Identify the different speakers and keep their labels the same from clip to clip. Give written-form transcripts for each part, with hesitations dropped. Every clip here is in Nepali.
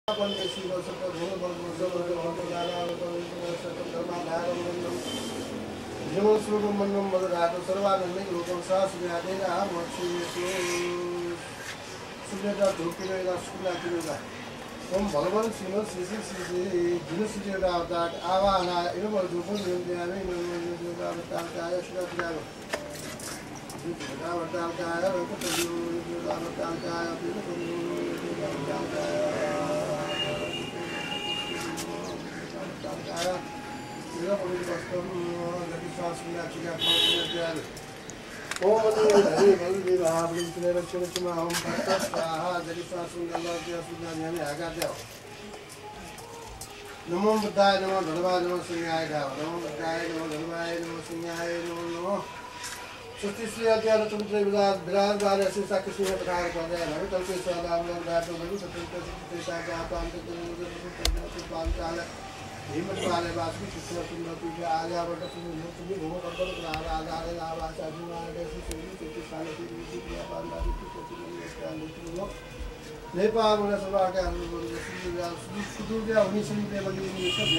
Speaker 1: Namo Buddhaya Namo Dharmaya Namo Sanghaya Namo Buddhaya Namo Dharmaya Namo Sanghaya Namo Susti Sri Adhyana Tantra Virat Bharya Sri Sakya Sri Bhattacharya Pandya Namo Talpe Swadam Namo Bharu Satantra Sri Saka Apanta Sri Panchala Himmat Vale Vasmi Krishna Sundar Puja Aja Vata Sri Sri Bhuma Kampar Krara Adhare Lava Sajima Desi Sri Sri Sala Sri Sri Sri Panda Sri Sri Sri Sri Nepal was a rock and Suduria, Mission, never giving you some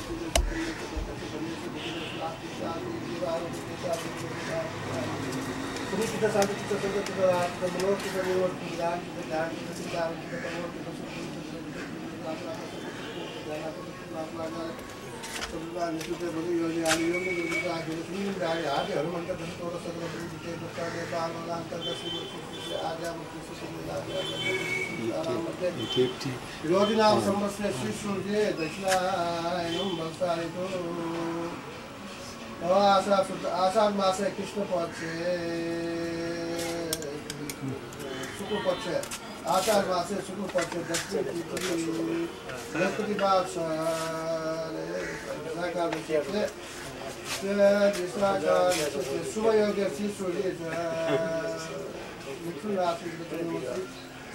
Speaker 1: Rodina Sammasya Sri Dakshinayam Balsarito Asad Masa Krishna Pache Suku Pache Asad Masa Suku Pache Dakshini Baksa Naka Vishya Suvayoga Sisuri Mitsunasi I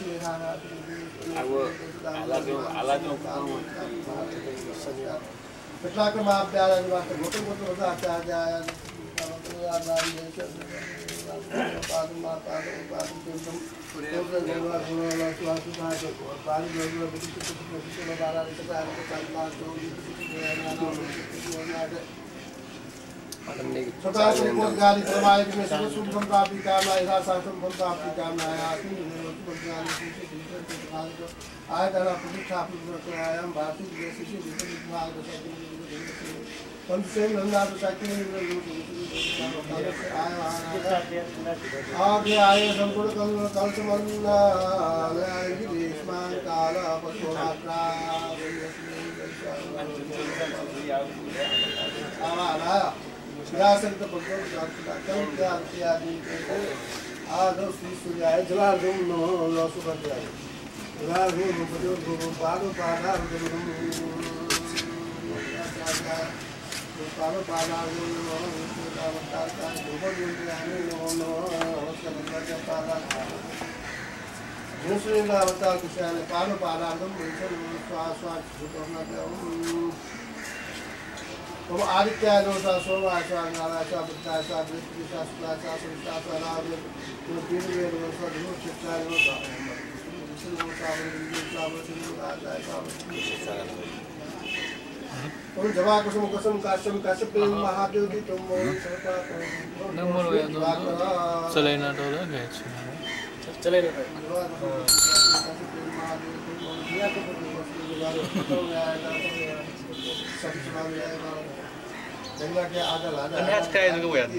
Speaker 1: Aditya Dosa Soma Sangala Sabta Sabri Sasla Sasla
Speaker 2: Net krijgen we weer.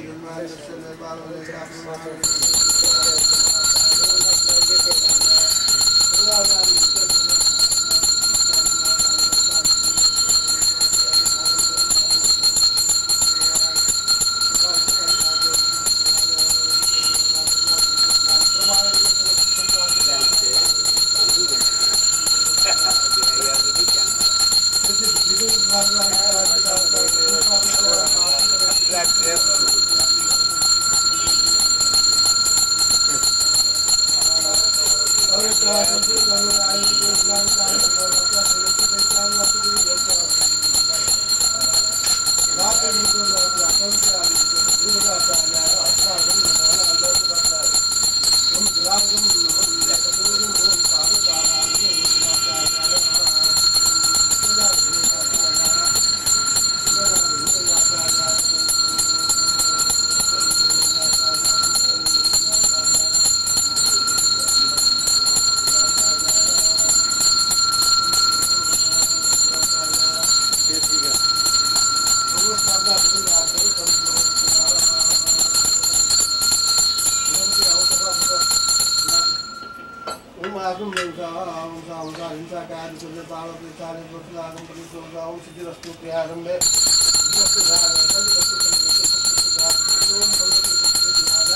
Speaker 1: महावजा हिंसा काय दुर्गे ताव प्रचारे प्रोत्साहन परिसोगा ओम सिद्धि वस्तु क्रियारंभे वस्तु धार कल वस्तु धार ओम भगवती वस्तु धार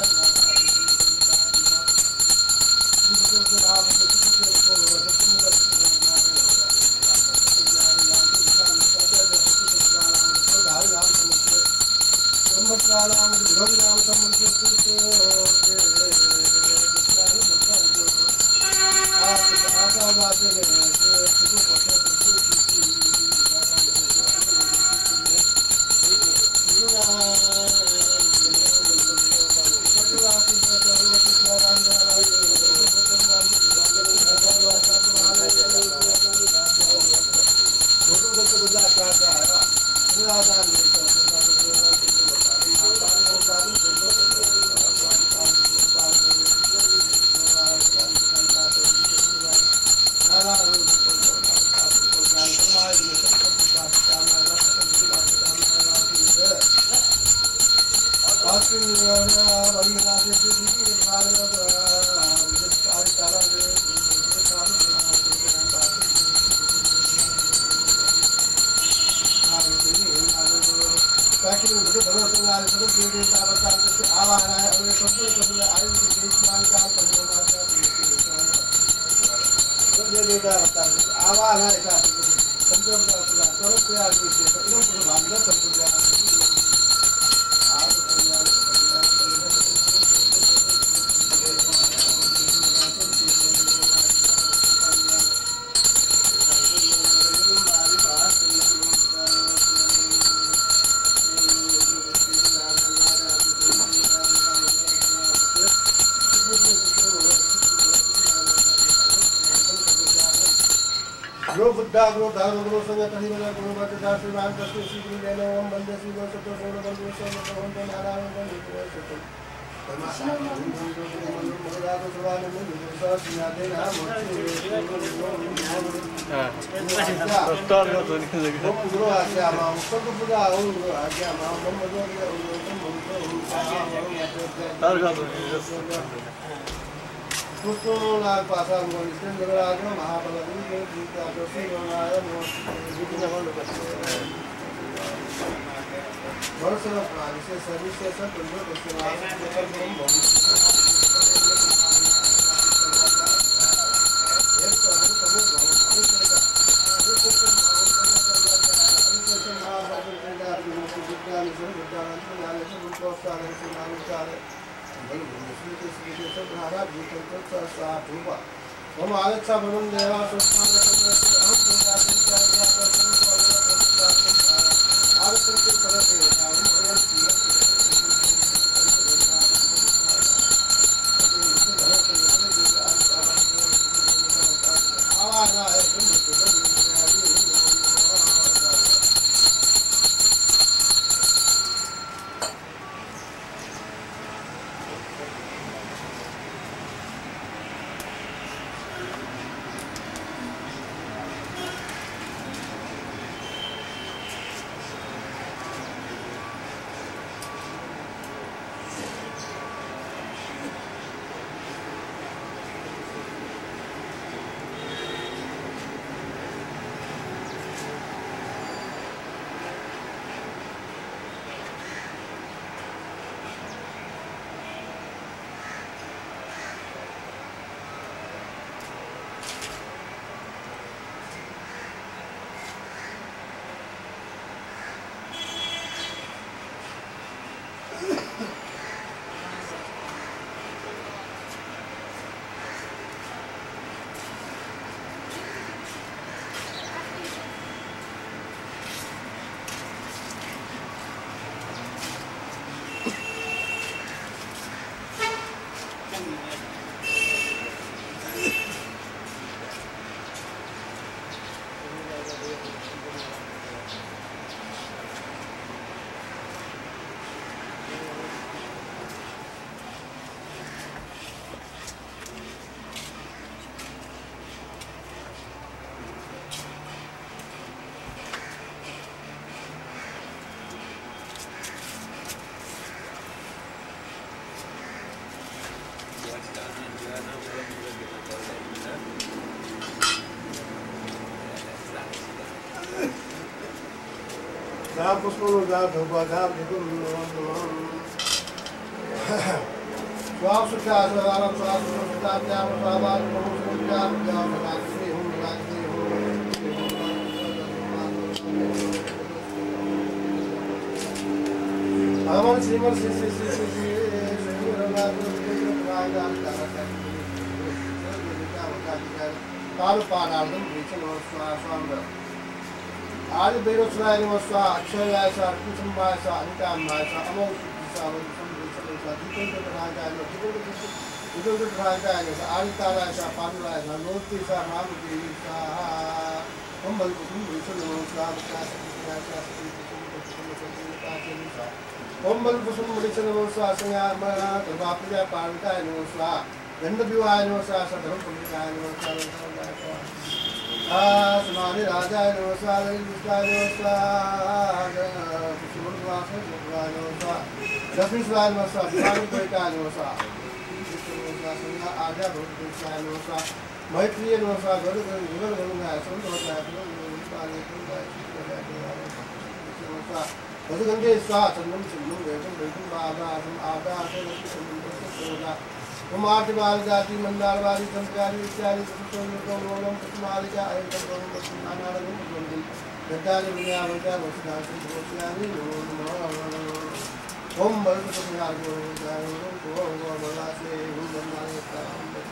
Speaker 1: Guru Dharma Guru Sangha Tahimala Guru Bhakti Dasi Ram Krishna Sri Guru Jana Om Bande Sri Guru Sato Guru Guru Sangha Guru Guru Narayana Guru Guru Sato Kustula pasang moniskan berlagu mahabalagi kita dosi mengalir bikinnya kalau bersama polisi servis sesa penduduk berserah dengan bom Om Alexa Banam Deva Sam Pushpurga Dhubada Vidum Swasukha Savaram Swasukha Jam Savar Jam Jam Rakhi Hum Rakhi Hum Aman Simar Sisi Taru Panardam Richan Swaswanda Adi Beiro Swari Maswa, Akshayasa, Kusumbasa, Nikamasa, Amol Sisa, Dipankara, Adi Tarasa, Panrasa, Notisa, Mamisa, Humble Richan Humble Pusum Richan Sasanga, Tapia Parita, then the Buano Sasa, Samani Raja Nosa, Nosa, Japanese Nosa, Nosa, Aja Nosa, Maitri Nosa, Kumati Balgati Mandalvari Sankari Chari Kusulam Kusumalika Ayam Anaragum Natali Vinayavaka Vasinasi Rosiani Om Balkusunago Valase Humanaka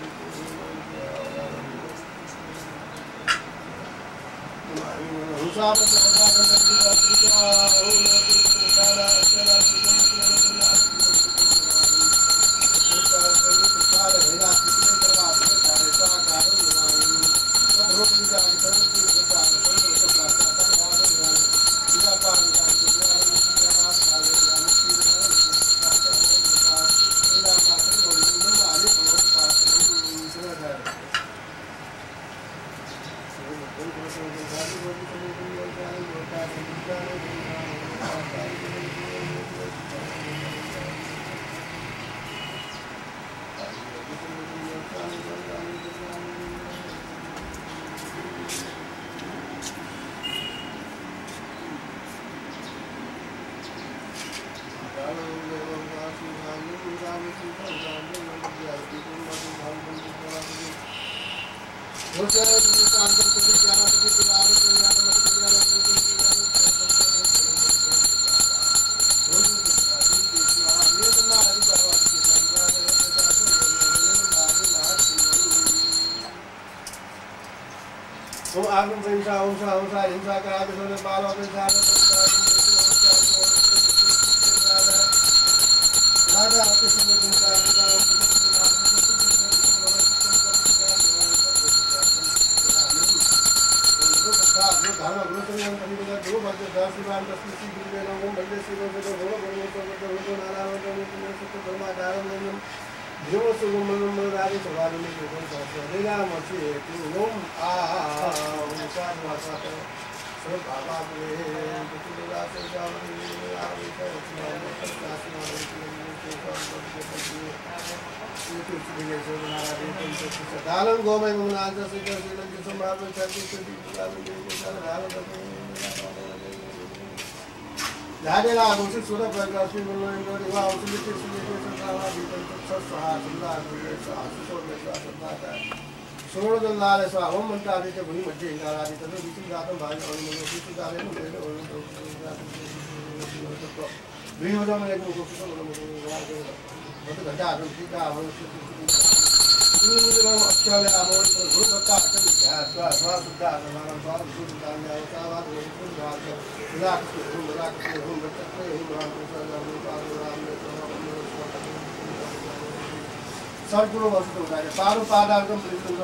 Speaker 1: Sarguru was to like a Paru Pada, completely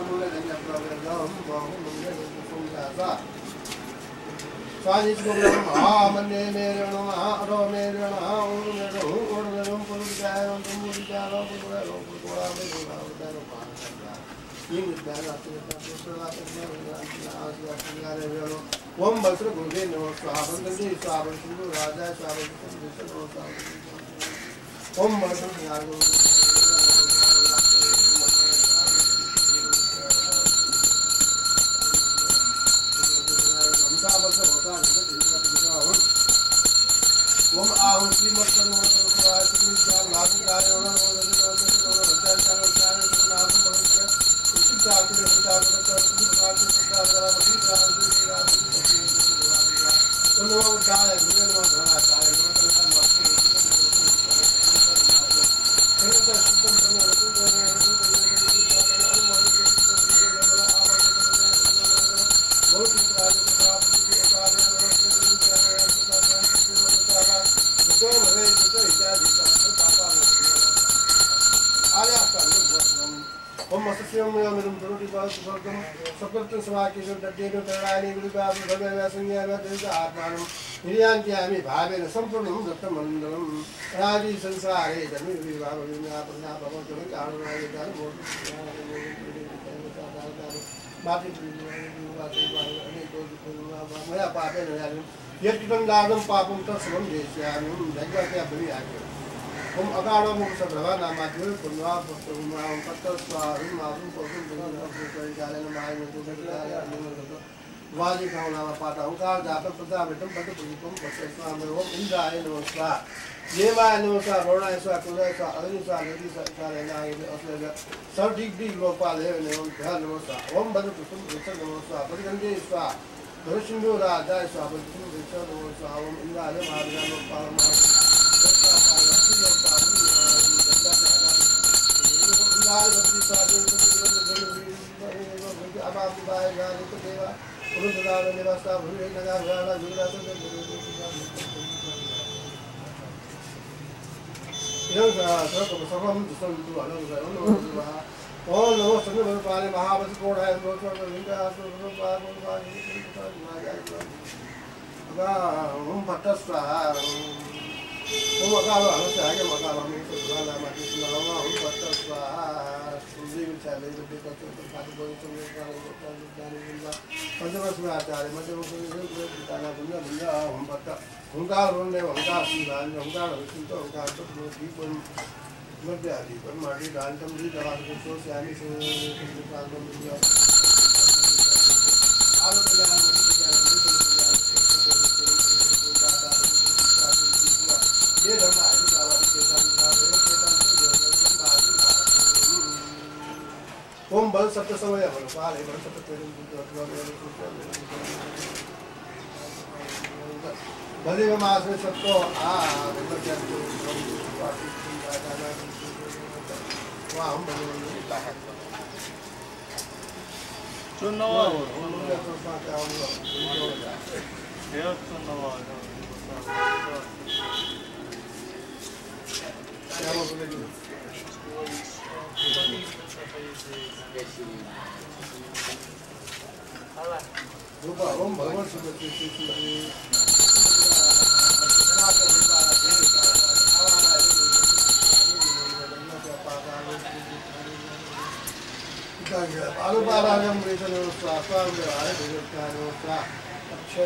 Speaker 1: So I need to go down, Mane, Ro, Om आहम श्रीमत्तनो स्वाहा श्रीज्ञान भागुराय ओम नमो हिरियान्त्यामि भावेन सम्पूर्णं दत्तमण्डलं राजी संसारे धर्मी विभाग विज्ञापना भवतु कारुणाय मया पापेन यत्किदं पापं तत्सर्वं देस्यामि जगत्या भवियामि ओम अकारो मुख सभा नामाद्य पुण्वा पुष्पमा पत्तस्वाहि मासुं पशुं परिचालन माय में वाली भावना पाता ओंकार जाप प्रजापितम पद पुष्पम पश्यस्वाम ओम इंद्राय नमस्कार देवाय नमस्कार वरुणाय स्वाहा कुलाय स्वाहा अग्नि स्वाहा नदी स्वाहा नाय असले सर्वदिग्दि लोपाले ओम ध्यान नमस्कार ओम भद्र पुष्पम विचर नमस्कार परिगंधे स्वाहा भरसिंधु राजाय स्वाहा भरसिंधु विचर नमस्कार ओम इंद्राय महादेव पारमा ओम अकाल हंस आगे मकाल हम तो दुआला माटी सुनावा हम पत्ता स्वाहा सुजी विचारे तो देखो तो बात बोल तो पंचमस में आचार्य मध्य में पिताना दुनिया दुनिया हम पत्ता ओंकार रोने ओंकार शिवान ओंकार हंस तो ओंकार तो दीप मध्य आदि पर माटी दानतम दी दवा को श्यामी से काल में दुनिया आलो ये धर्म आदि बाबा के ओम बल सत्य समय बल पाल बल सत्य भले में मास में सत्य हम ओम भगवान आलूपारायण अक्षर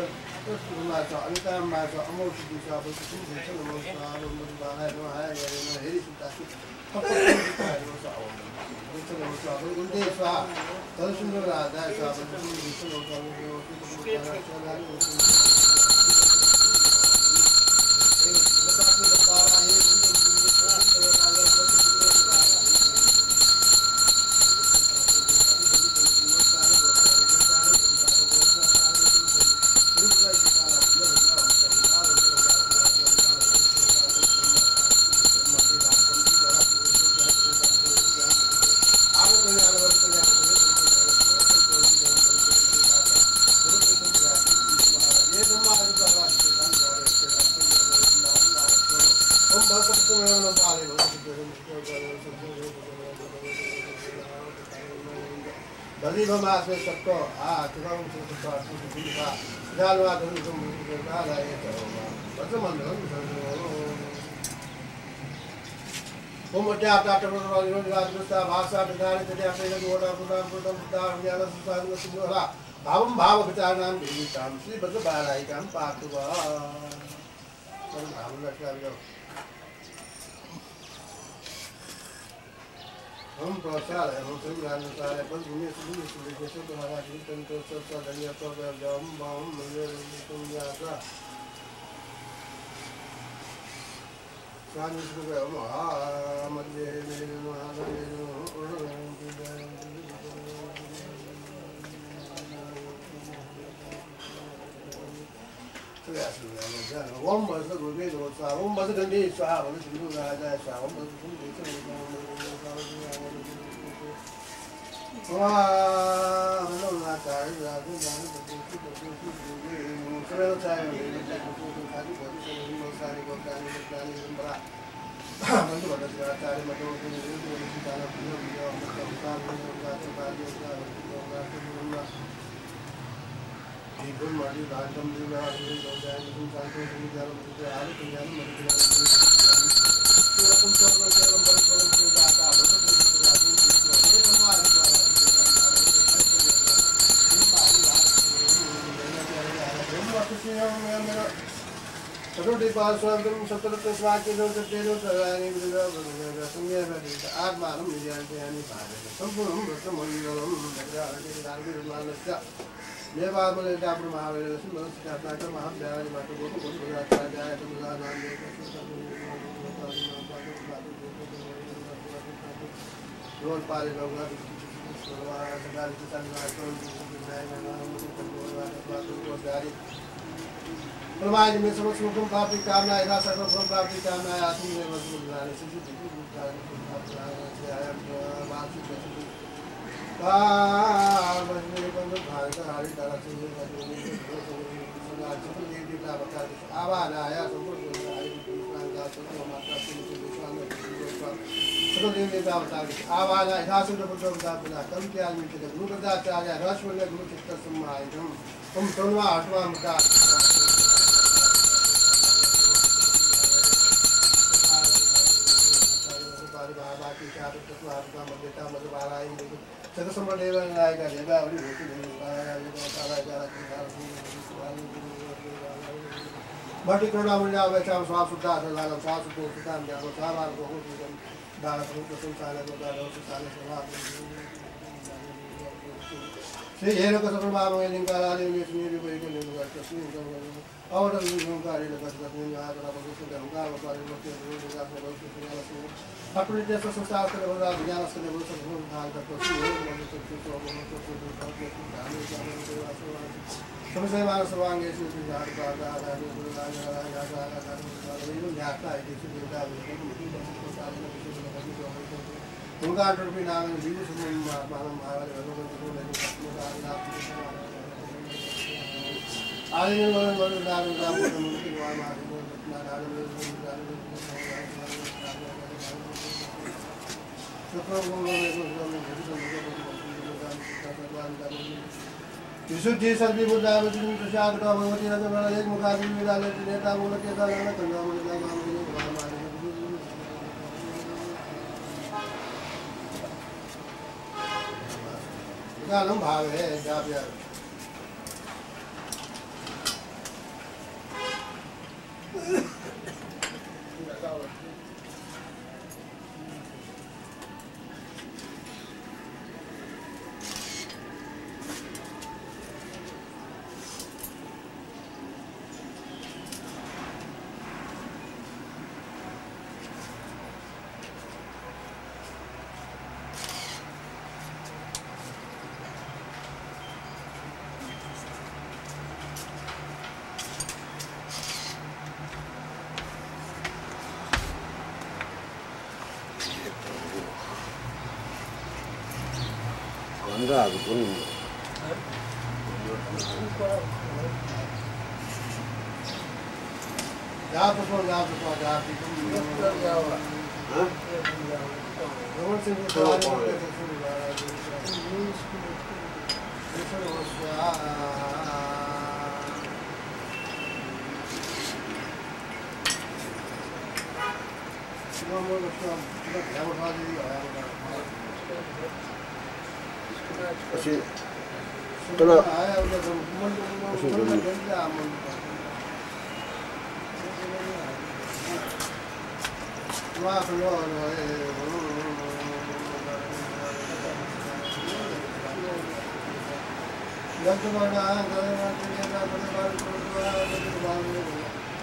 Speaker 1: मास में सबको भावम भाव विचारणाम देवीताम श्री भद्र बालायिकाम पातुवा हम प्रसाद है हम सभी राज सारे पर दुनिया से जैसे तो हमारा जीवन तो सब दुनिया तो जम बम मंदिर तुम जाता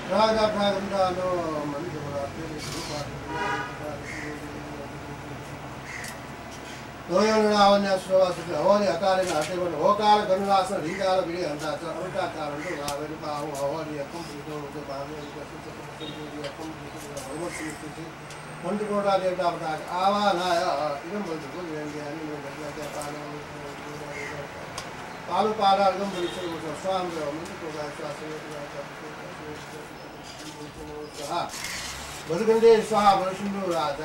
Speaker 1: Raga Pragandano, Mandura, Doyon Naswas, Holy Atari, Hokar, Ganasa, Rigala, and Tata, Otaka, Holy, a complete of the Bali, one to go out of that. Ava, remember the good and the animal Palu Pada, Gumbush, was a song, Burgundy, Saha, Shindura,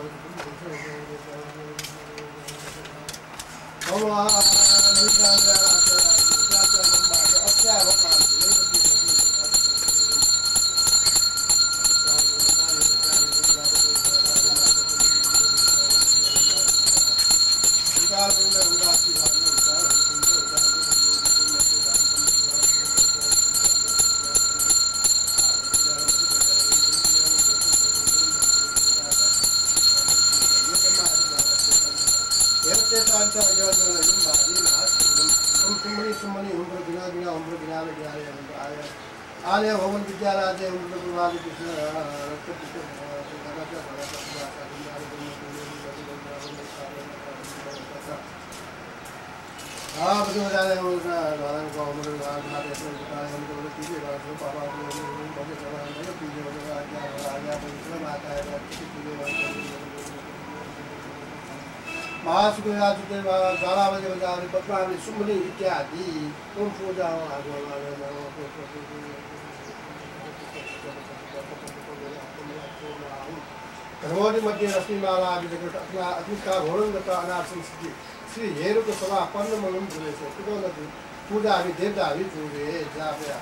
Speaker 1: आले भवन विद्यालय दे उनको वाली कृष्ण हाँ बच्चों बजा रहे हैं उनका राधान को हम लोग रात रात ऐसे बताए हम लोग पीछे रात को पापा को बजे चला है ना पीछे बजे आजा परिश्रम आता है पीछे महासुख राजते सारा बजे बजा रहे पत्मा में सुमनी इत्यादि तुम पूजा आगो धर्मोदि मध्य रश्मिमाला आदि जगत अपना अतिका घोरंगता अनाथ संस्कृति श्री हेरु को सभा पन्न मनम जुले से कुतो नदी पूजा भी देवता भी पूजे जा गया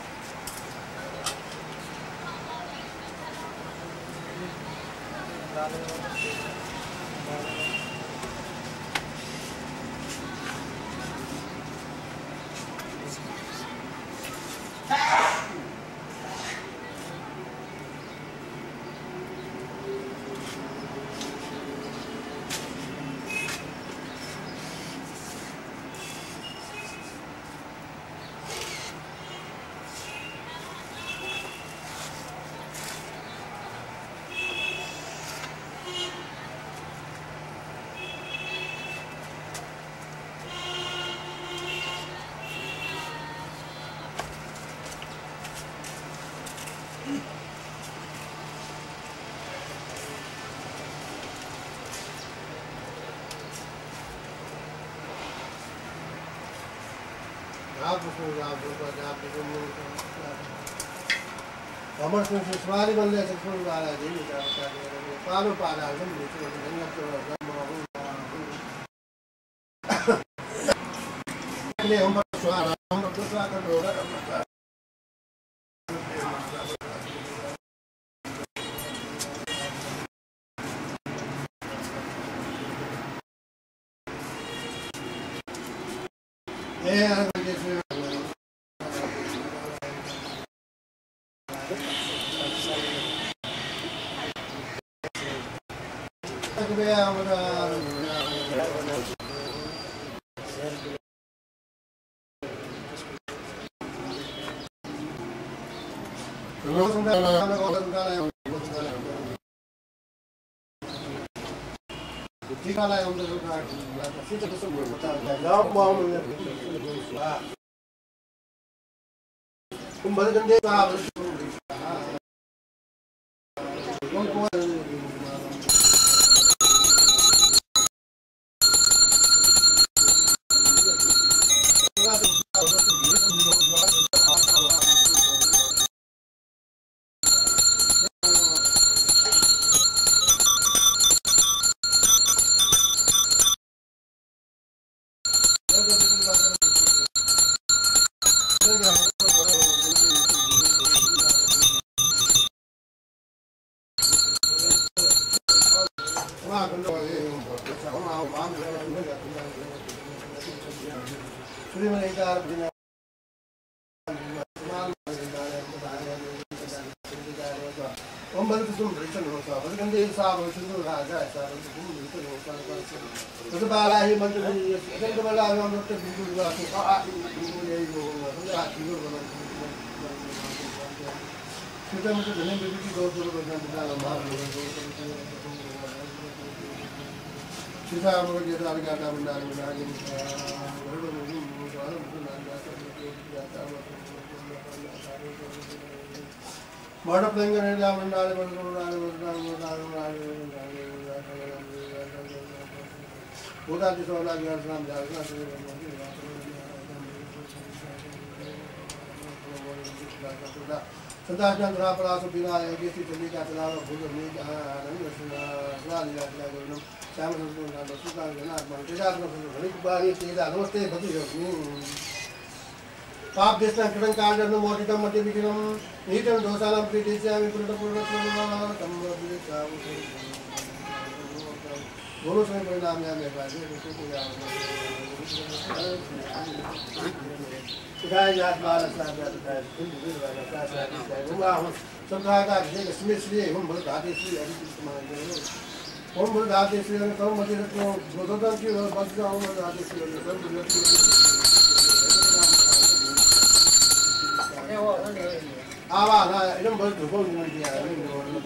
Speaker 1: Amar se swari balle se phul wala ji ta palu pada sem ni se ni to ne hum swara hum to swara do ra kita mesti dengan begitu dua dengan dalam hal kita mau jadi harga dalam ini Mana pelanggan dalam Puja di sana lagi harus jalan Sedang berapa ratus bila yang kita terlibat dalam hubungan ini, selalu dilakukan. Saya menurut suka dengan tidak menurut kembali tidak mesti betul. Pak destan kadang kadang nomor kita mati bikin ini dan dosa dalam kritis yang produk tambah beli tahu. Bolu saya pernahnya membaca itu yang Gaya balas saja terkait itu balas saja. Rumah sekarang ini semestinya berhati sih ada semuanya. Berhati sih kalau masih itu bodohan kira baca orang berhati sih kalau berhati. Awak lah ini berhubung dengan dia ini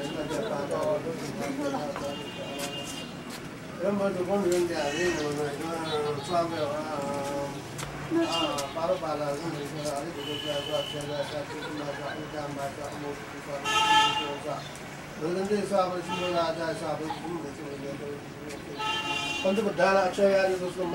Speaker 1: Yang berhubung dengan dia ini suami paru-paru ini ada juga saya baca nanti sahabat semua ada sahabat untuk berdarah saya itu semua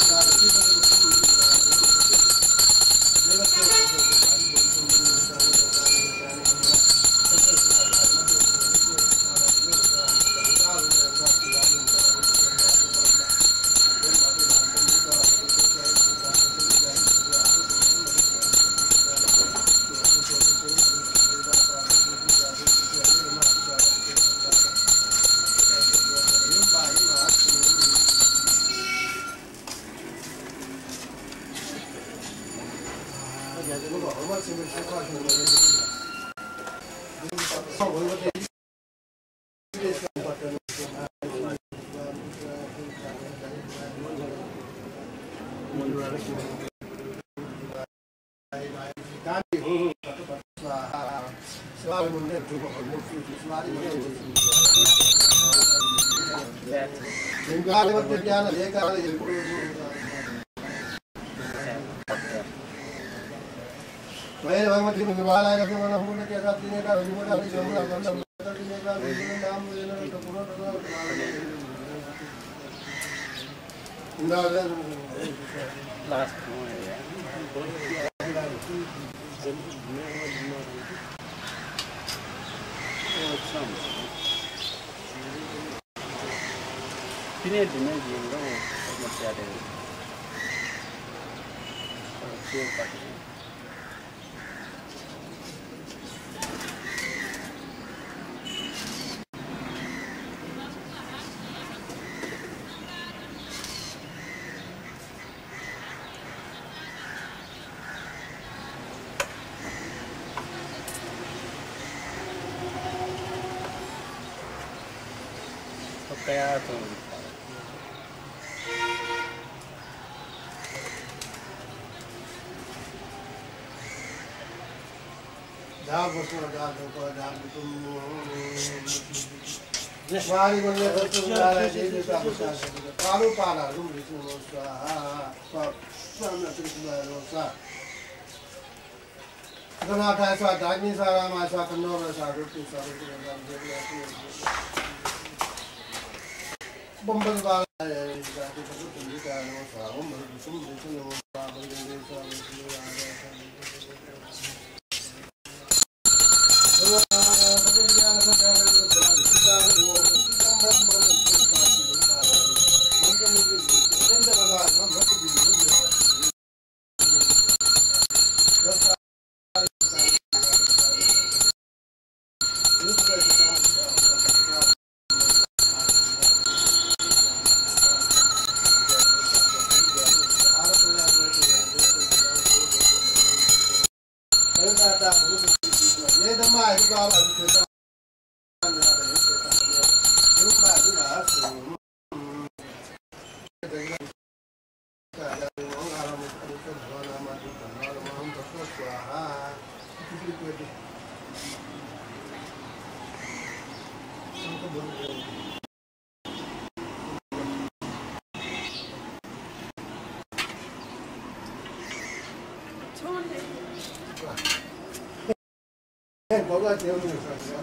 Speaker 2: Ini masih ada. Kayak tuh.
Speaker 1: Bawa dia ni.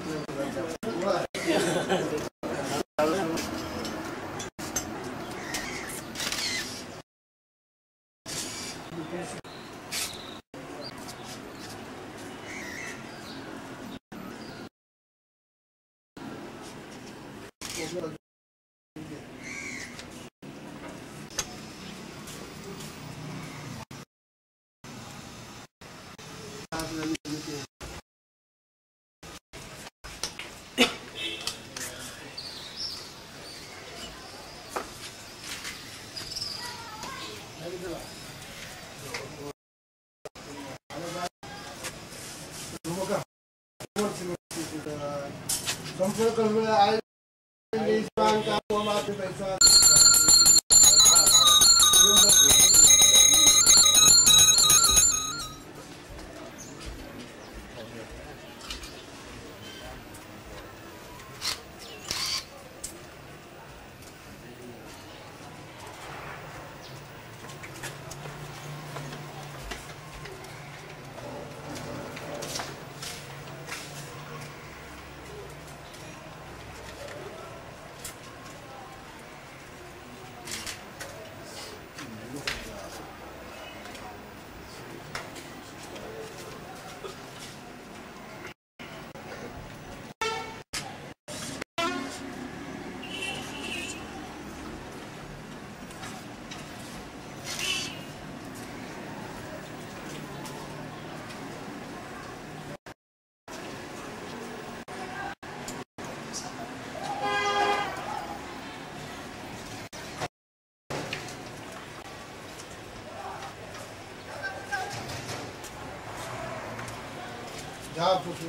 Speaker 1: Job for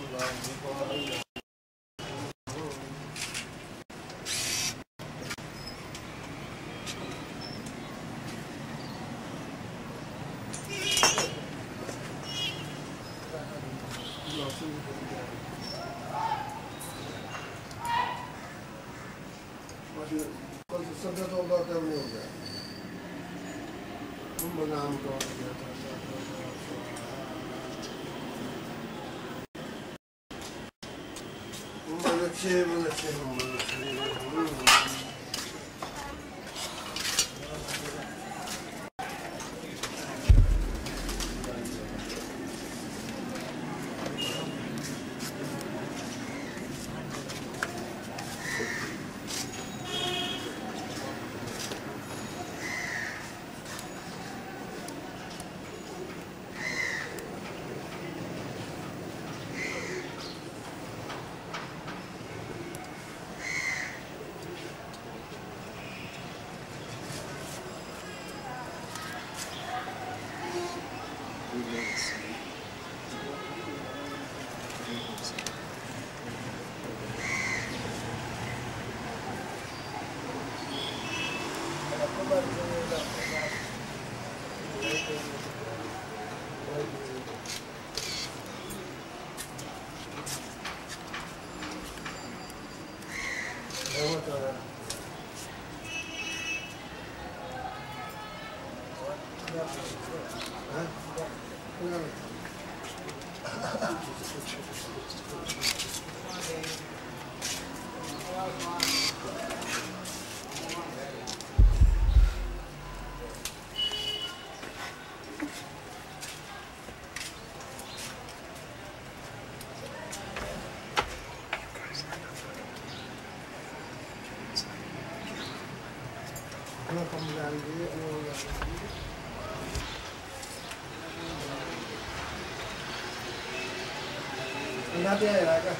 Speaker 1: Nanti ya kan.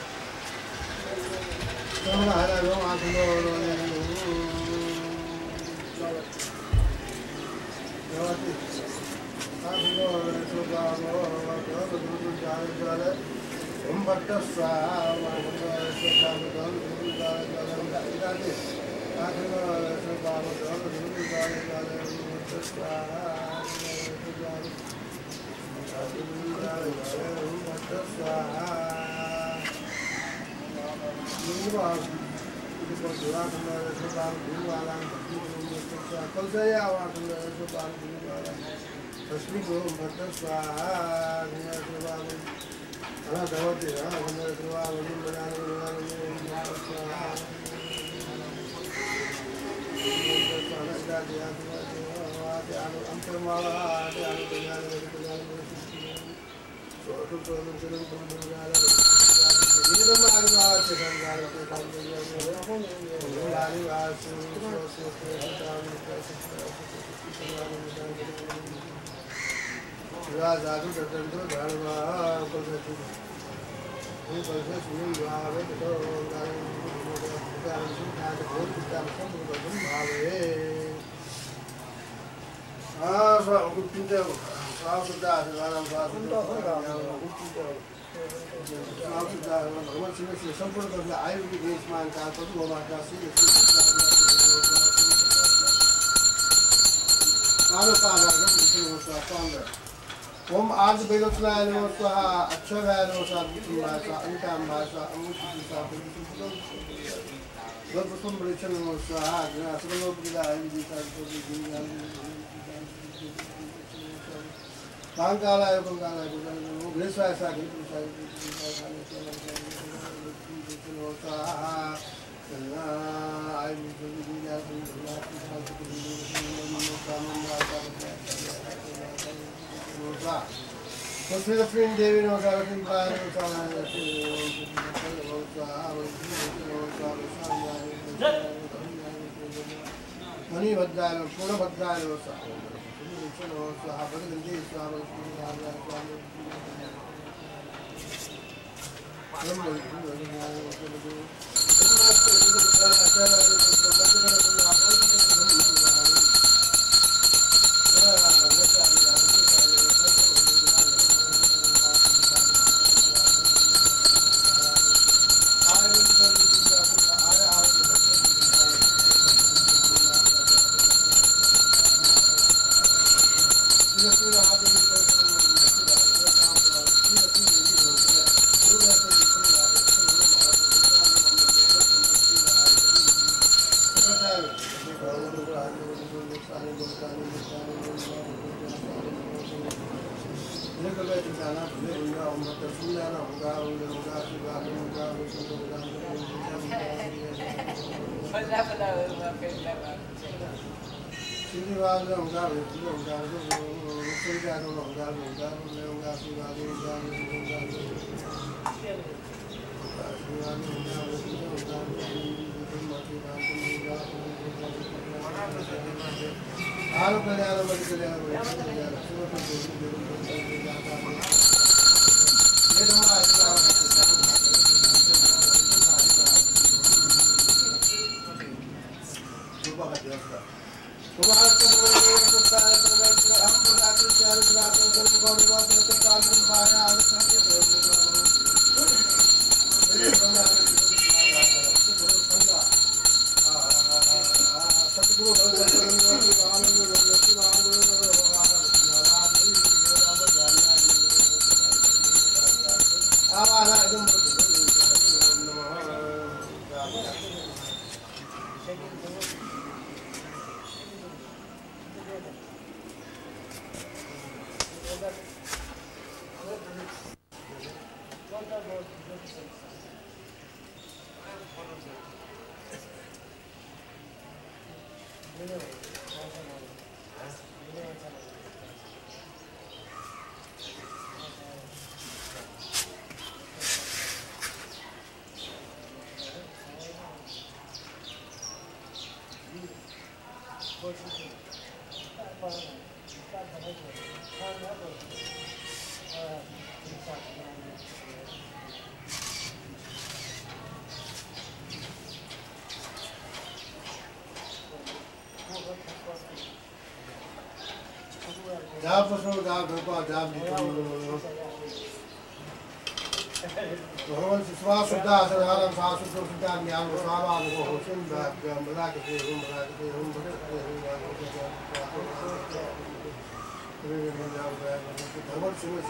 Speaker 1: Kalau ada orang aku Om Om Adi Begotsnaya Namo Swaha, Achavaya Namo Sadhutumasa, Antamasa, Amushisa, Lopusum Brichana Namo Swaha, Sakalopida, Indisa, Bankala, Bankala, Grisa, What's the friend David or Garden Plan Money but that, Pura but that also.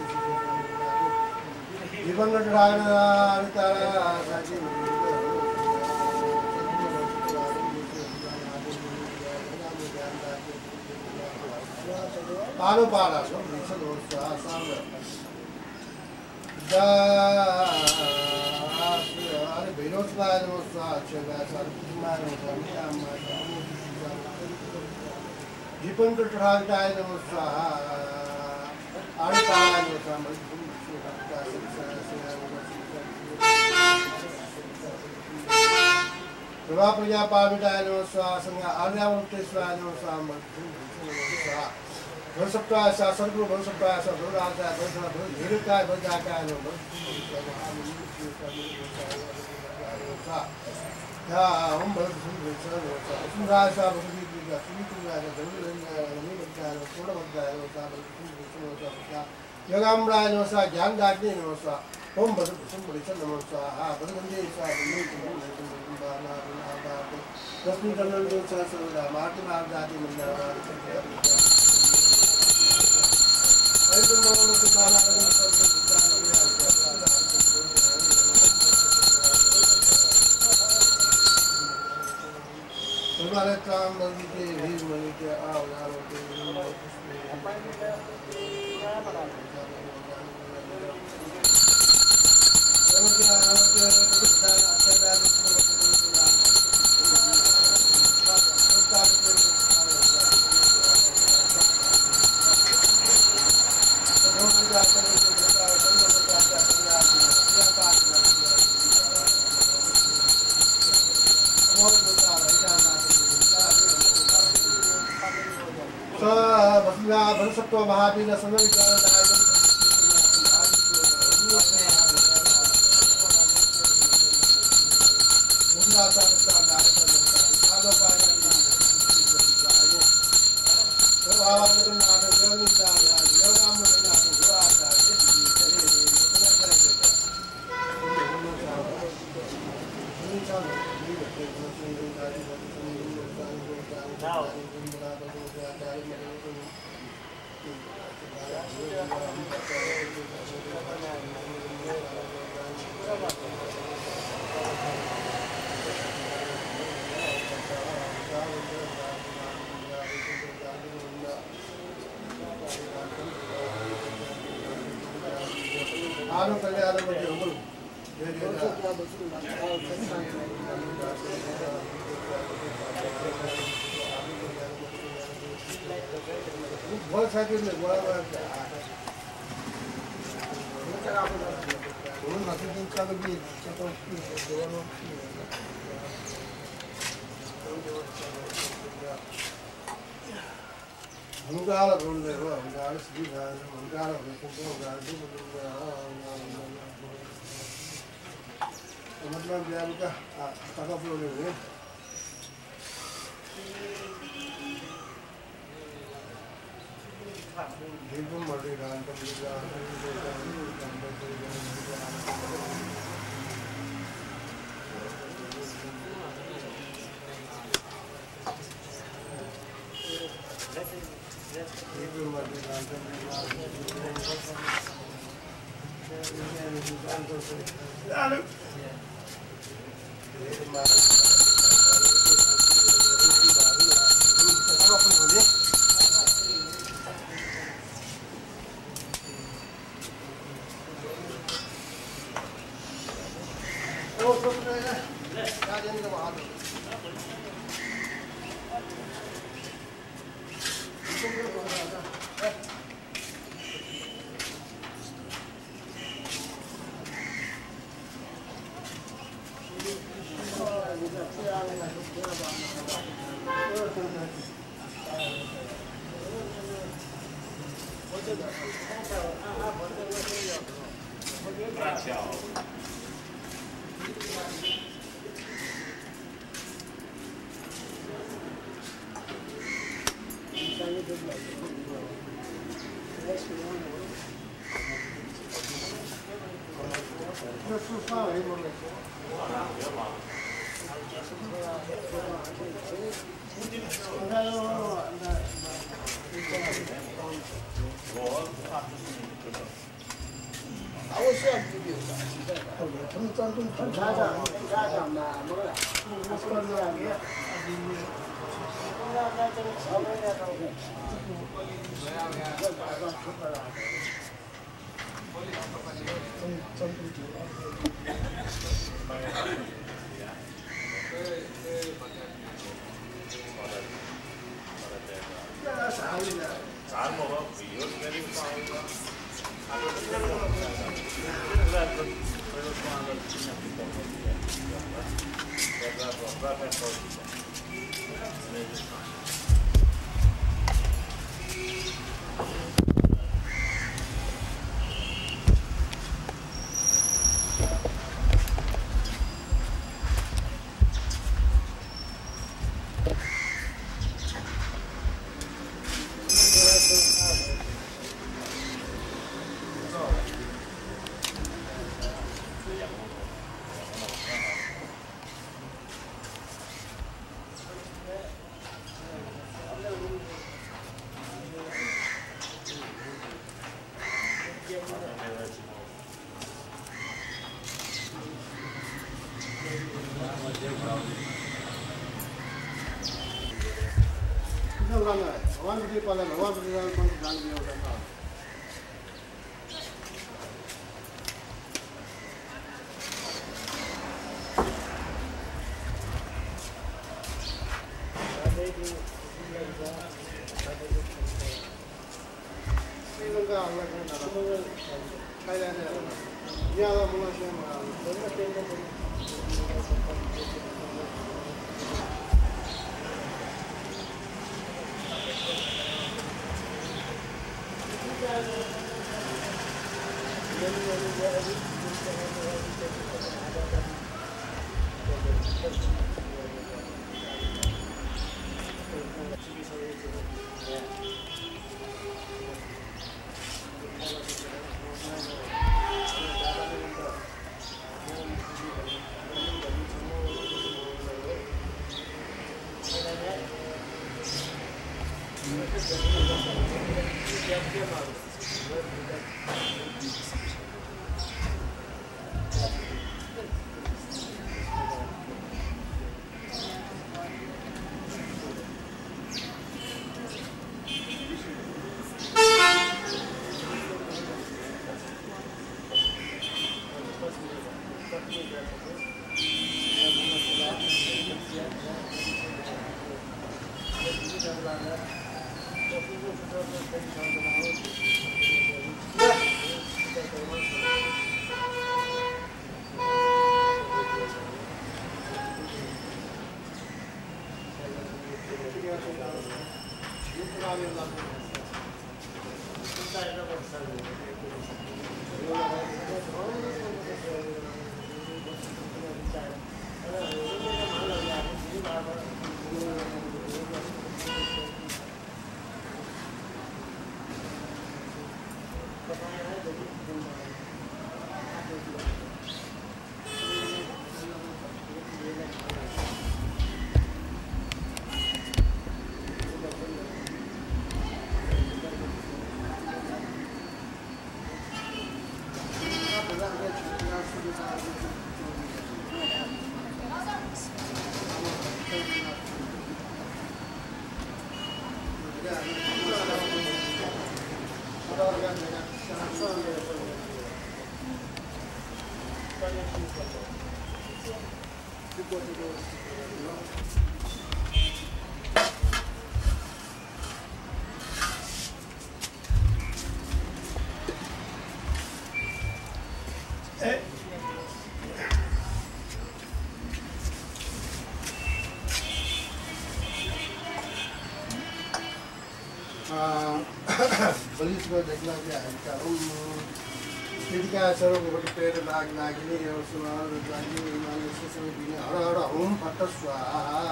Speaker 1: Dipankara Palo Pada, so reason was some the Benos line was Chevas, Dipankara died was Arpa was Puja died was Arya Tesla was Versapta, Sarku, Versapta, Rasa, Hirka, Vajaka, Police को देखना क्या है क्या कृतिका स्वरूपबाट प्रेर लाग्ने यो सुनार लाग्ने मानिसको समय दिने हर हर होम फट स्वाहा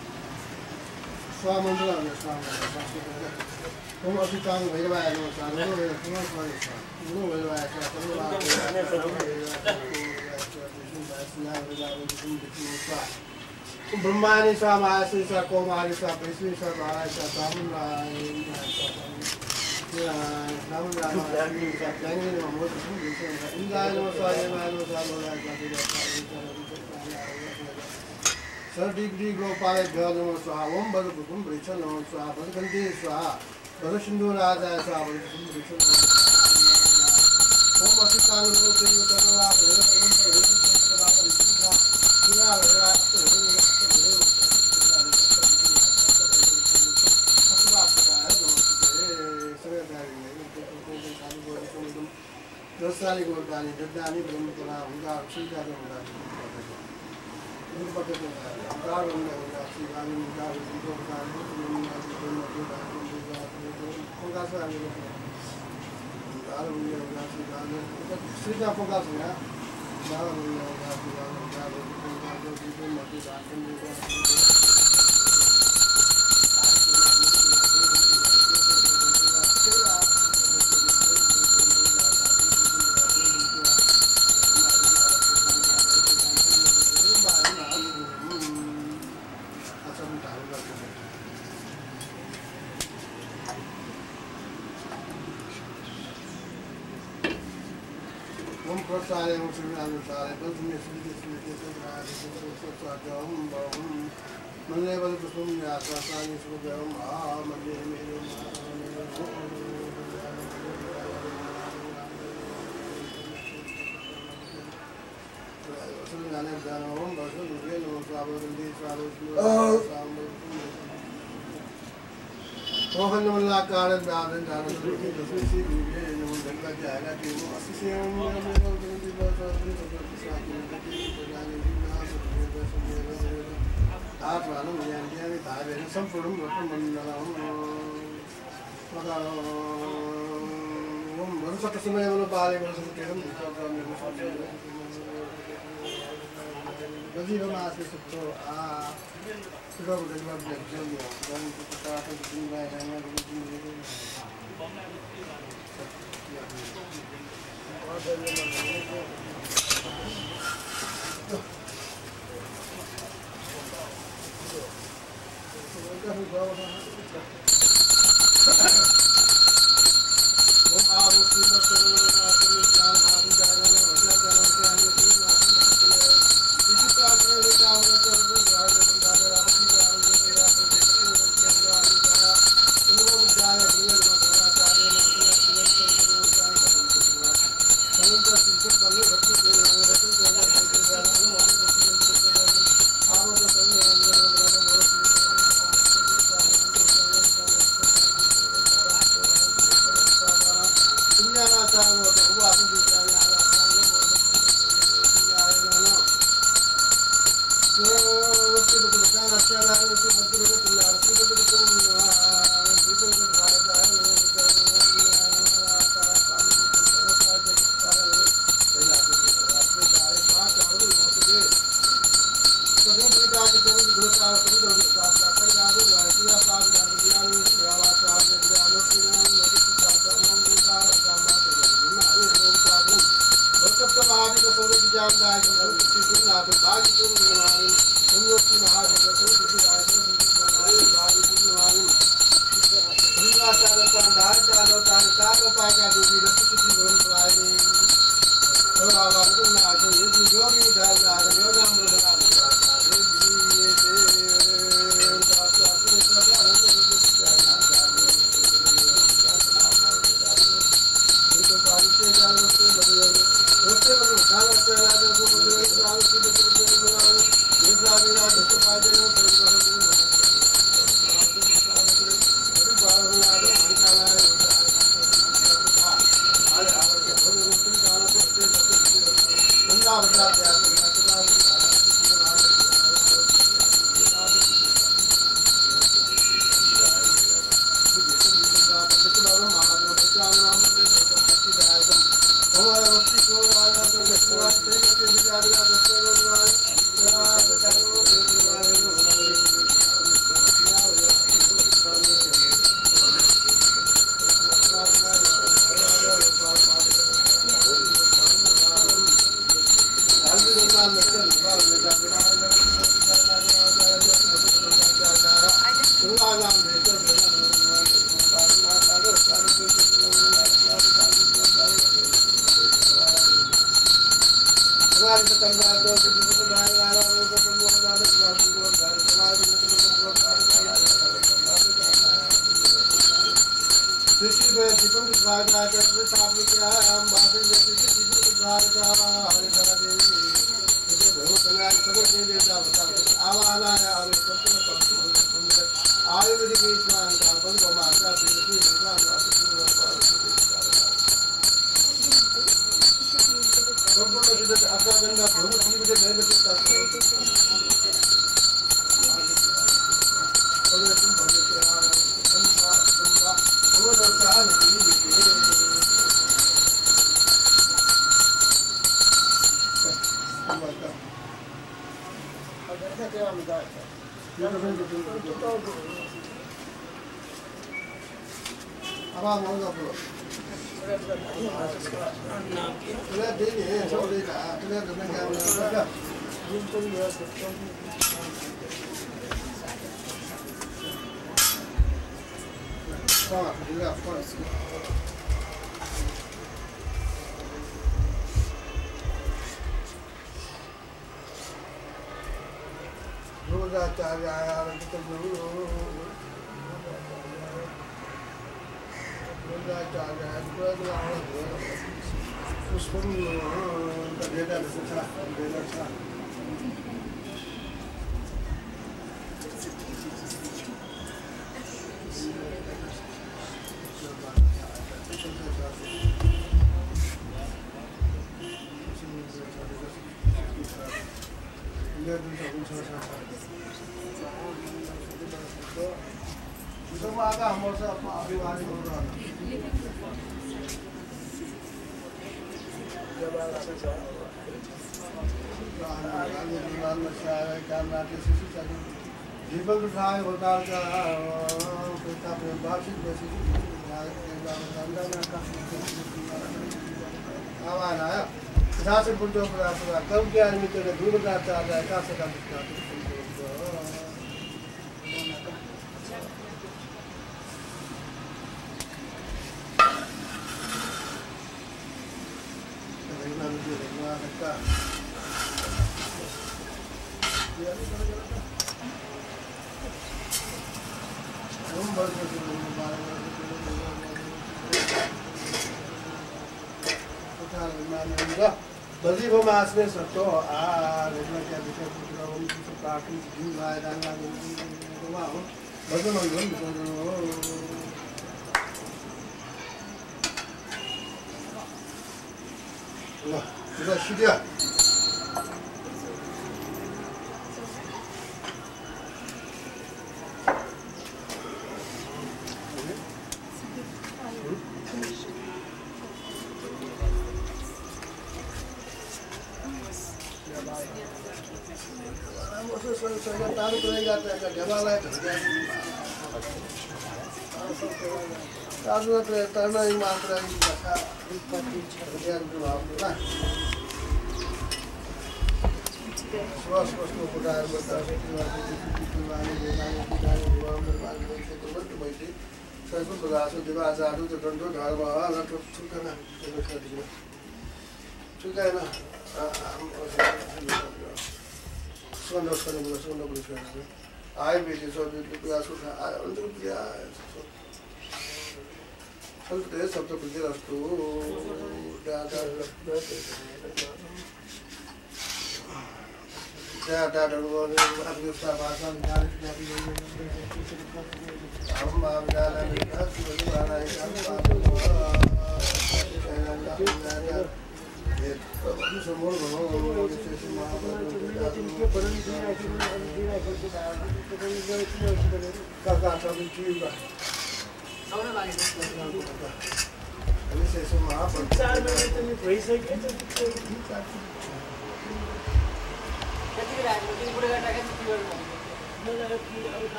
Speaker 1: स्वाहा मन्त्र भन्ने स्वाहा संस्कृतमा होम अभिताङ भैरवाय नमस्कार ब्रह्माणी स्वाहा महाश्री स्वाहा कौमारी स्वाहा विष्णु स्वाहा महाराज स्वाहा ब्राह्मण Sardigri Gopala Gadam Swa, Om Badakum, Richard on Swa, Badandi Swa, Badashindu Raja Swa, Richard Om Asitan, Dostani Gordani, Dadani, Brahmapura, Ungar, Sita,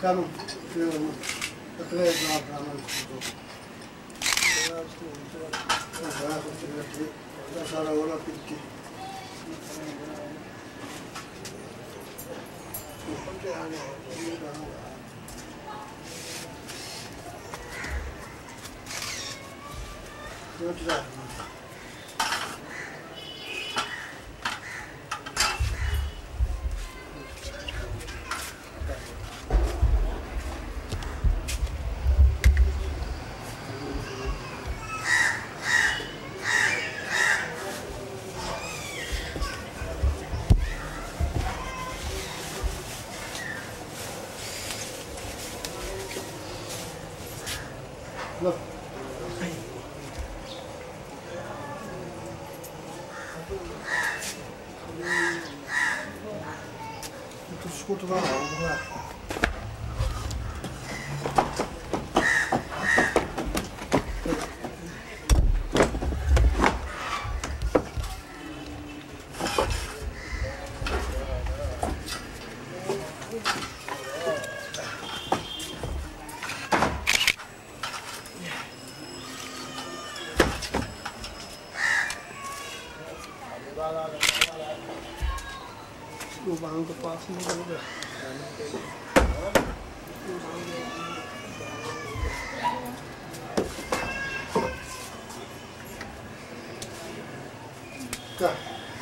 Speaker 1: Come, the clay is not Brahman. That's how I want to pick it. What's that? Look. Itu skuter var här. Lubang ke pas ini kan udah. Kak.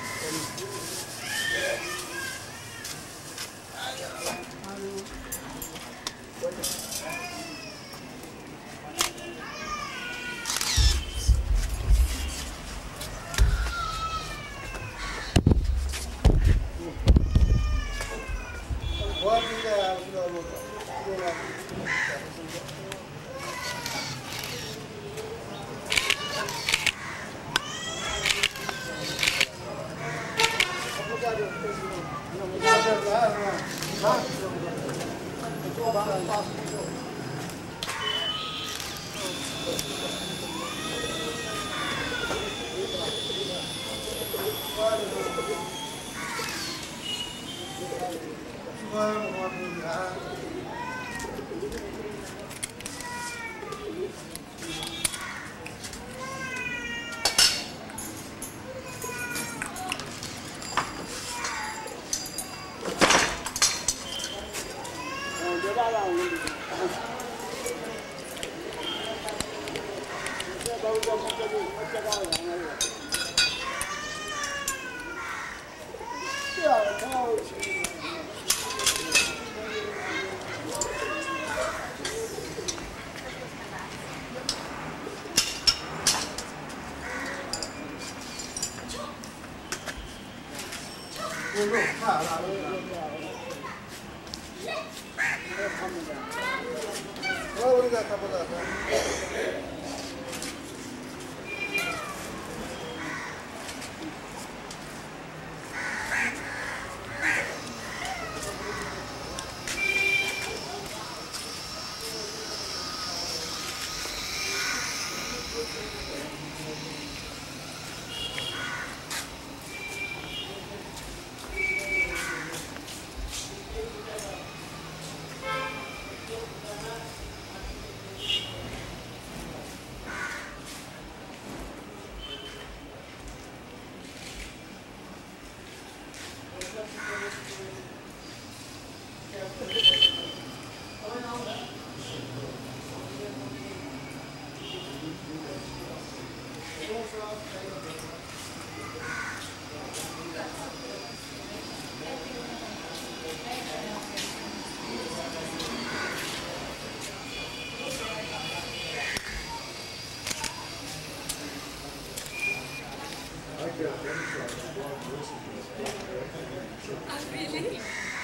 Speaker 3: Really?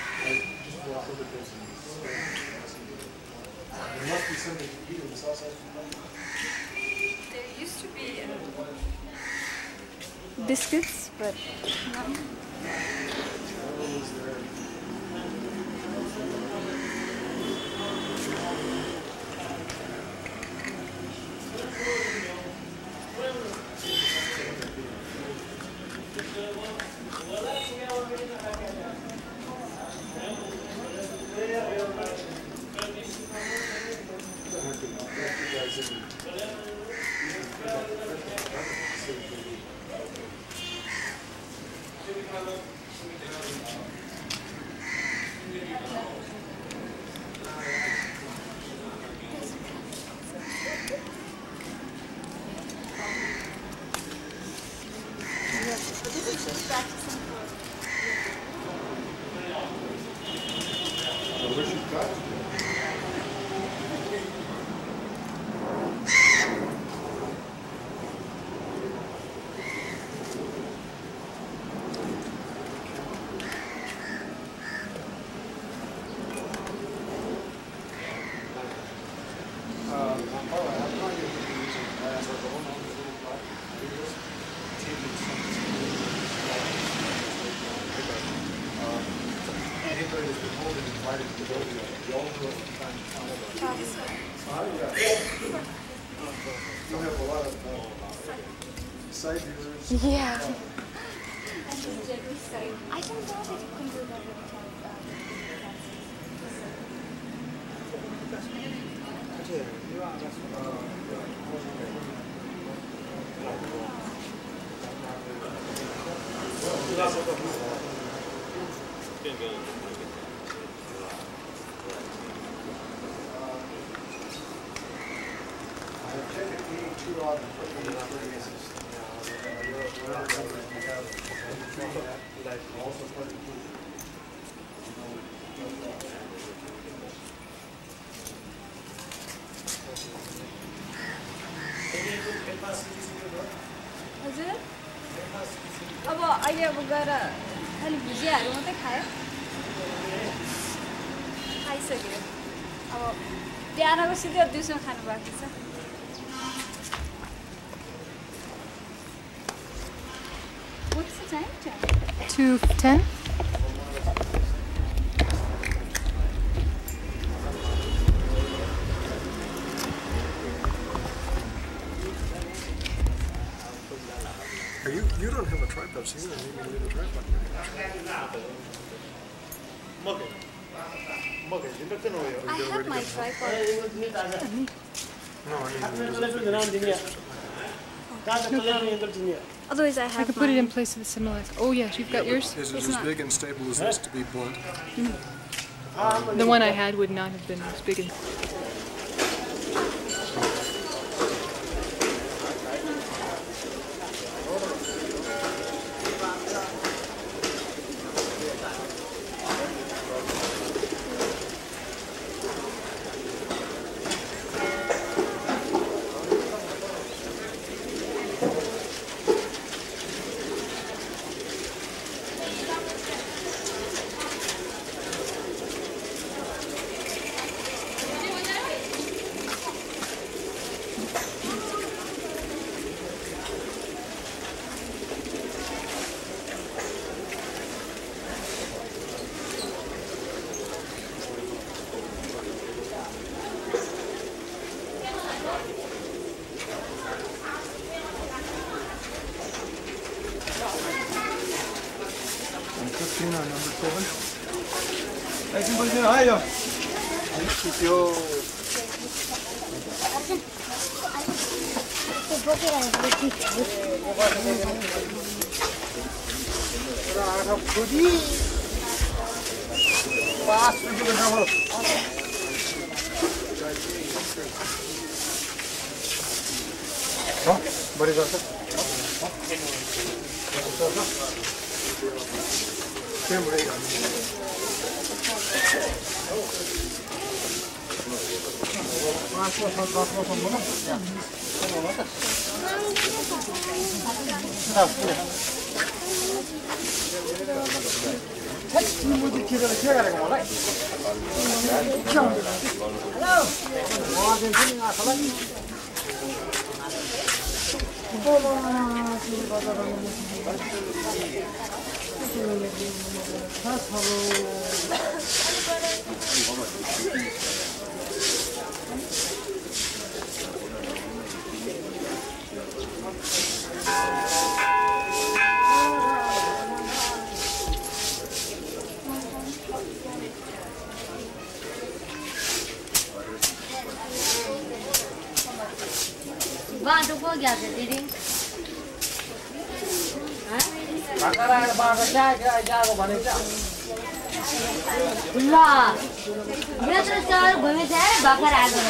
Speaker 4: There must be something to eat in this outside.
Speaker 3: There used to be
Speaker 5: biscuits, but no. Yeah. I don't know if you can do that with हजुर अब अहिले अब गएर खाली भुजियाहरू मात्रै खायो खाइसक्यो अब बिहानको सिधै दिउँसो खानु बाँकी छ What's the time?
Speaker 6: 2:10.
Speaker 4: You don't have a tripod, so you don't need me to leave a tripod.
Speaker 5: I have my tripod.
Speaker 4: No, I mean,
Speaker 5: Otherwise, I
Speaker 6: I
Speaker 5: have
Speaker 6: could put it
Speaker 5: mine.
Speaker 6: in place of the Similac. Oh yes, you've got yours?
Speaker 4: is it
Speaker 5: It's
Speaker 4: as
Speaker 5: not.
Speaker 4: big and stable as this to be blunt?
Speaker 6: The one I had would not have been as big as...
Speaker 5: बाटो पो गया छ दिदी
Speaker 2: Bakaran bago jago भनेछ
Speaker 5: ल मेरो त चल घुमे छ बाखर आएको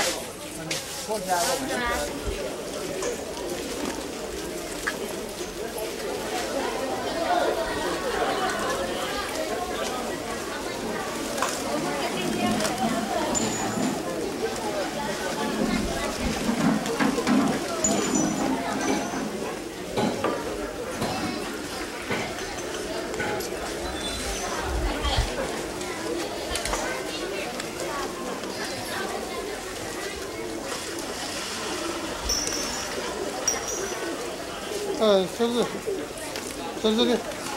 Speaker 1: सरस्वती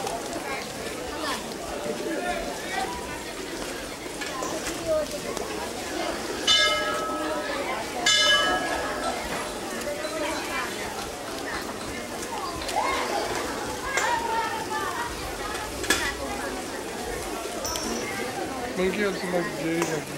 Speaker 1: बल्कि अब तो लग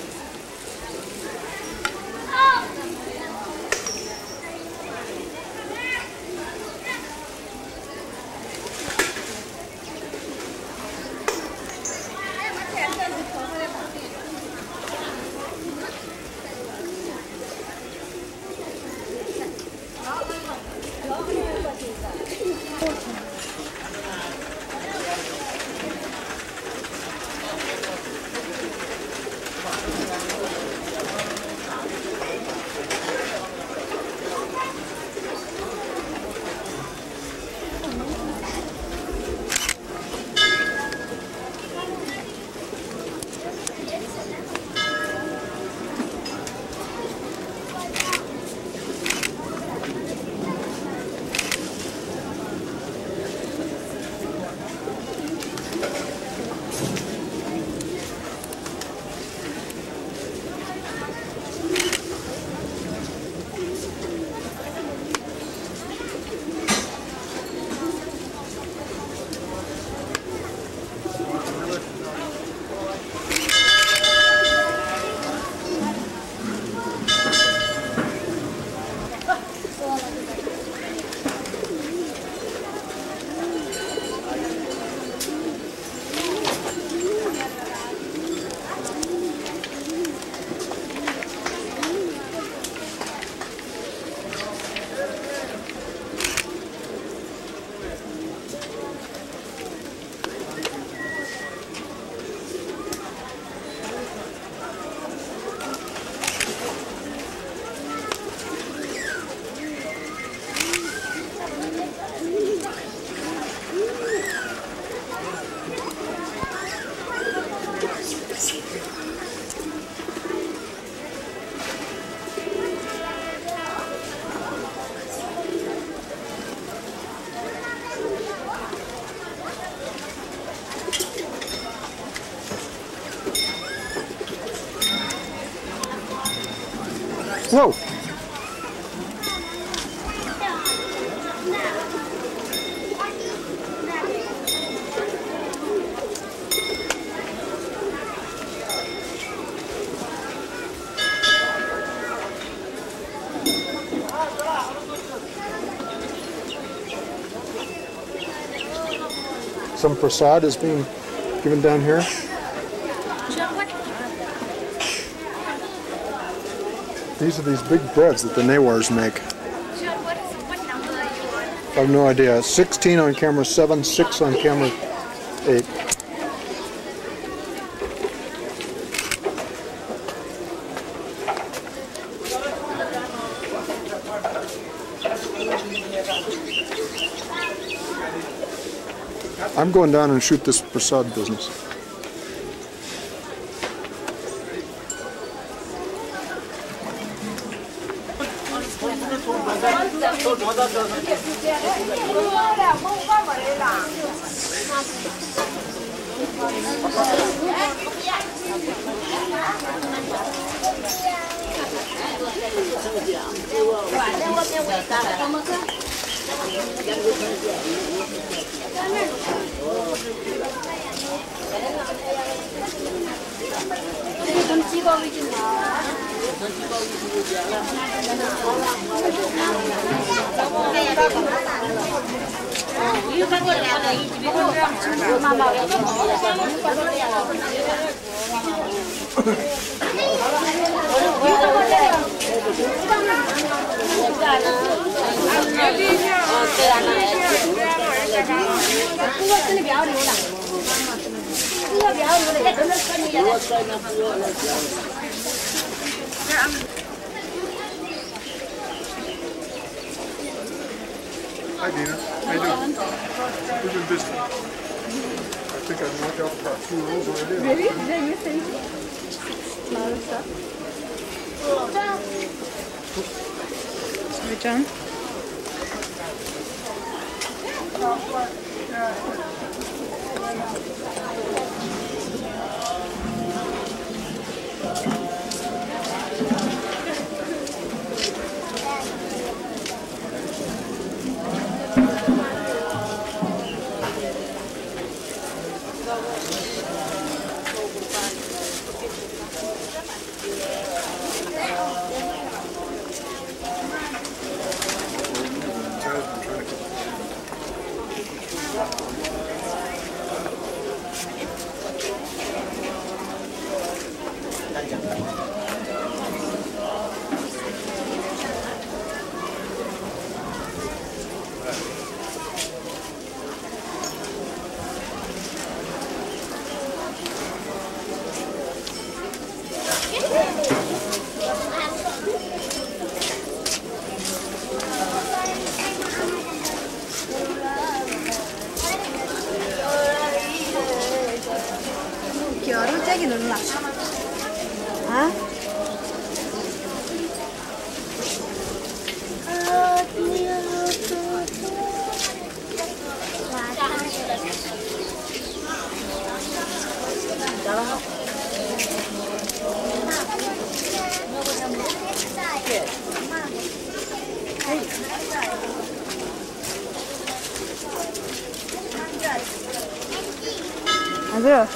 Speaker 1: Whoa! Some prasad is being given down here. These are these big breads that the Nawars make.
Speaker 3: What number are you on?
Speaker 1: I have no idea. 16 on camera 7, 6 on camera 8. I'm going down and shoot this prasad business.
Speaker 5: 좀 찍어 보지 마.
Speaker 4: Hi, Dina. How you doing? We've been busy. I think I knocked out about 2 rolls already.
Speaker 5: Really? Did I miss anything? A lot of stuff.
Speaker 6: Right, John?
Speaker 5: 결혼 짝이 놀라. 아? 안 그래요?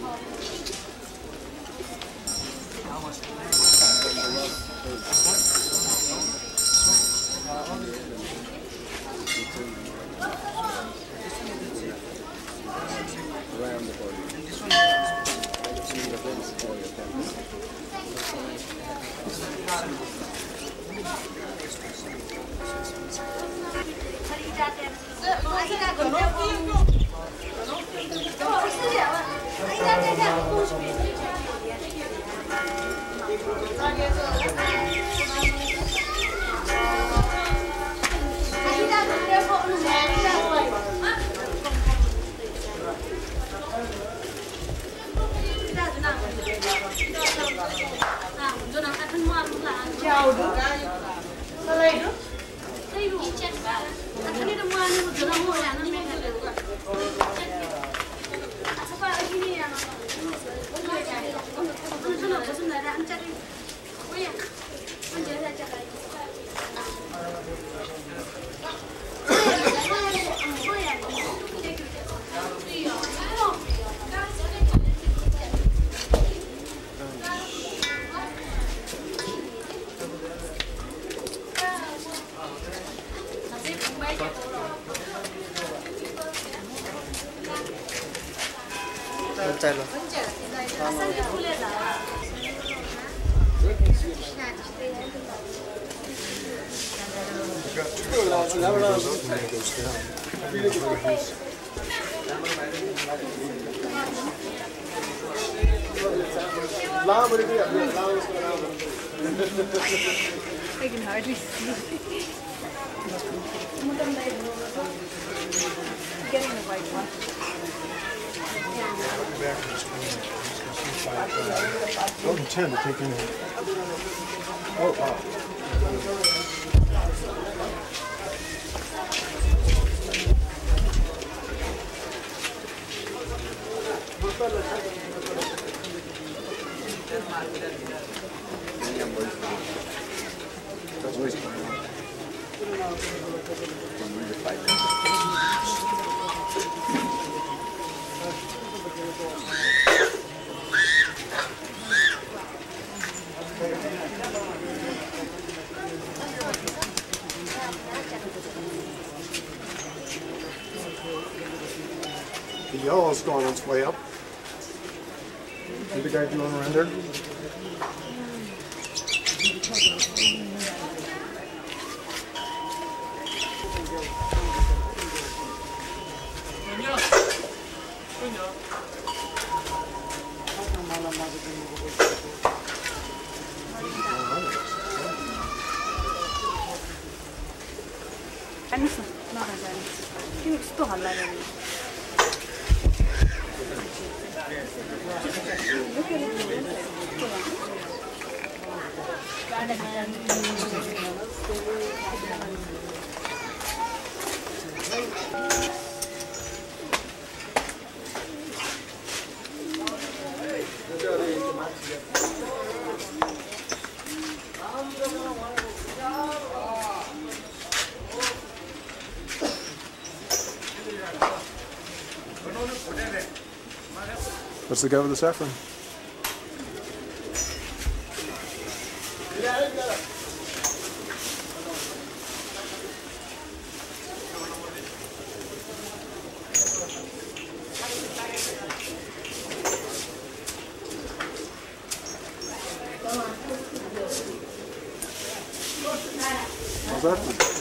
Speaker 7: Around the body.
Speaker 6: I can hardly see. Getting the right one.
Speaker 4: I don't intend to take any. Oh, wow.
Speaker 7: That's always fine.
Speaker 4: The yellow's going its way up. See the guy doing render?
Speaker 5: 아니었어. 나가자. 힘 또 갈라야
Speaker 4: What's the go with the saffron? How's that?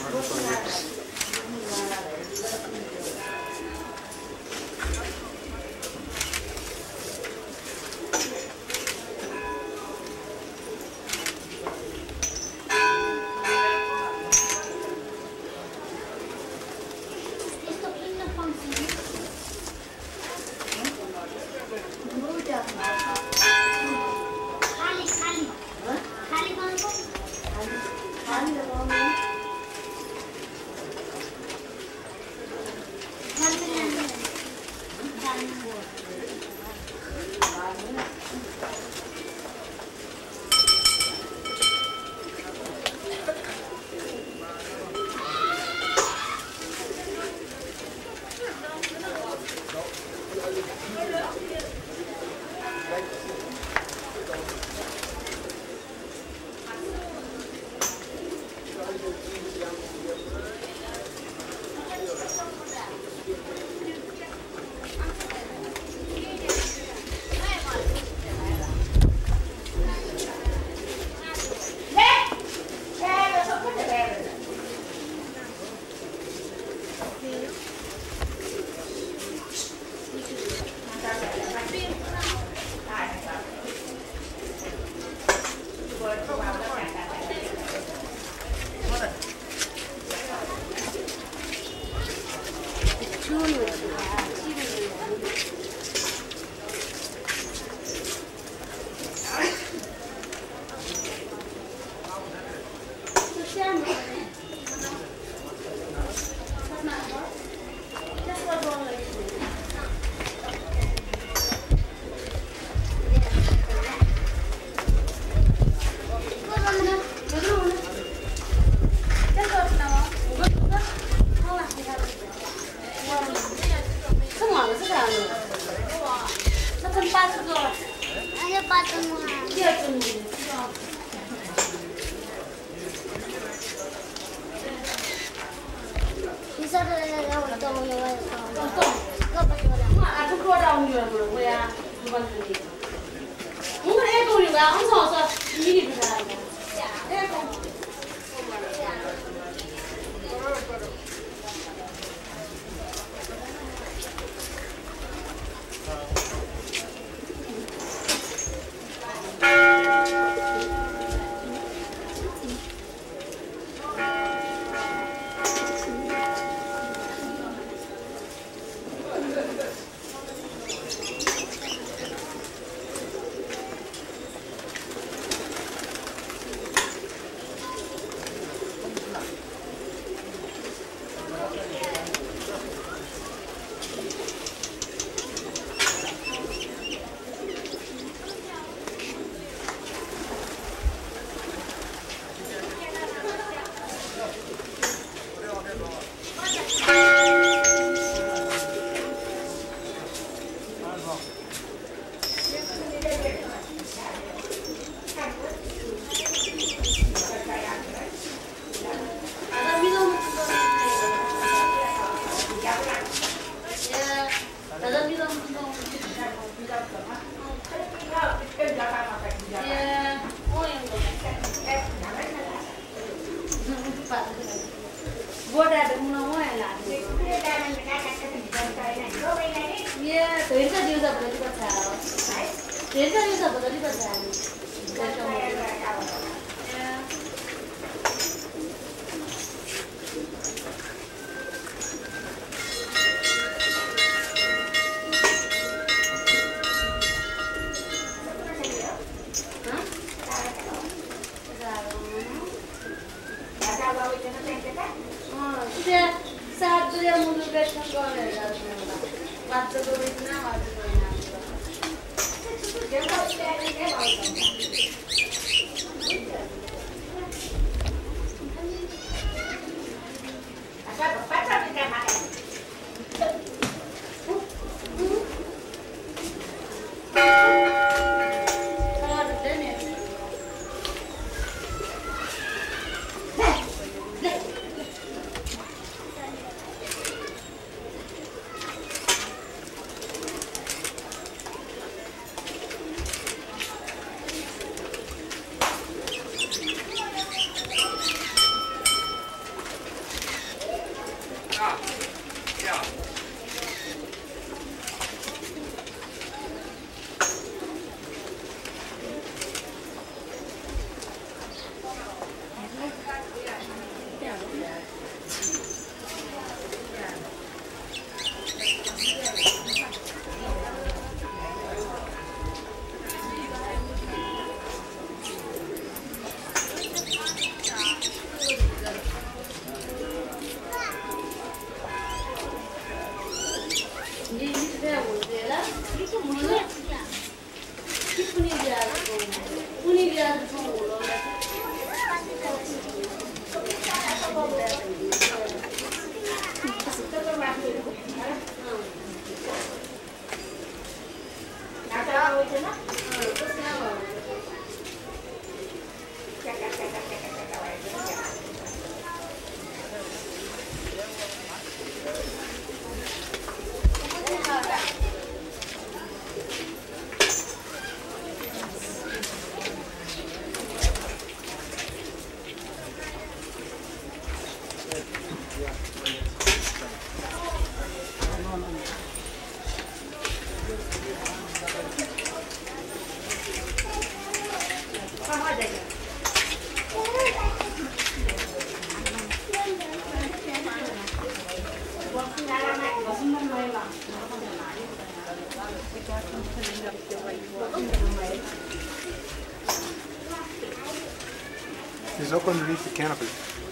Speaker 4: He's up underneath the canopy.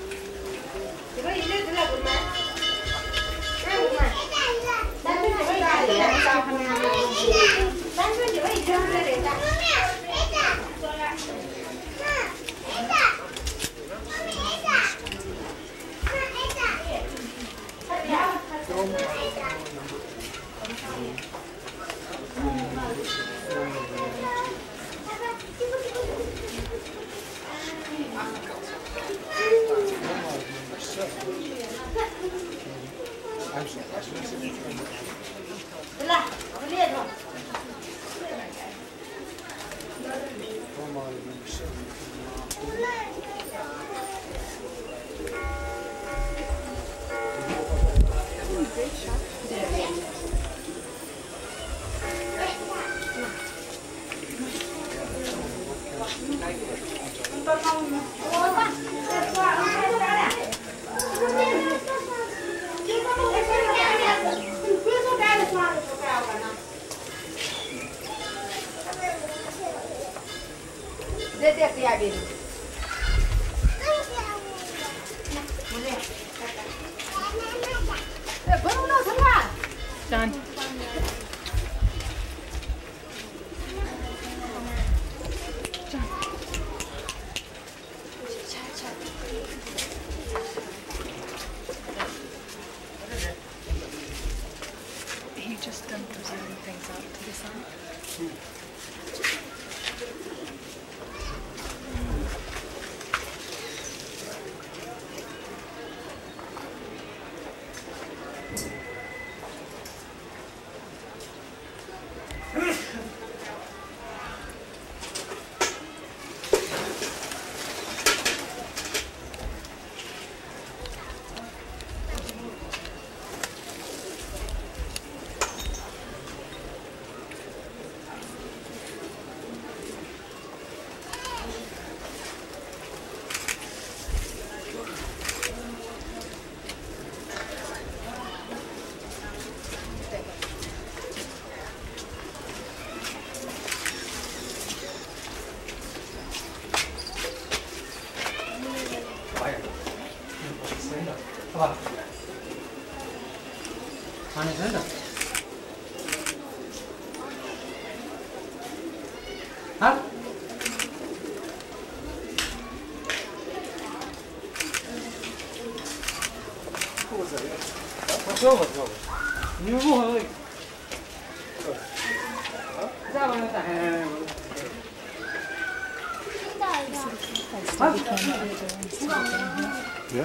Speaker 6: Done. He just dumped those other things out to the side.
Speaker 4: Yeah?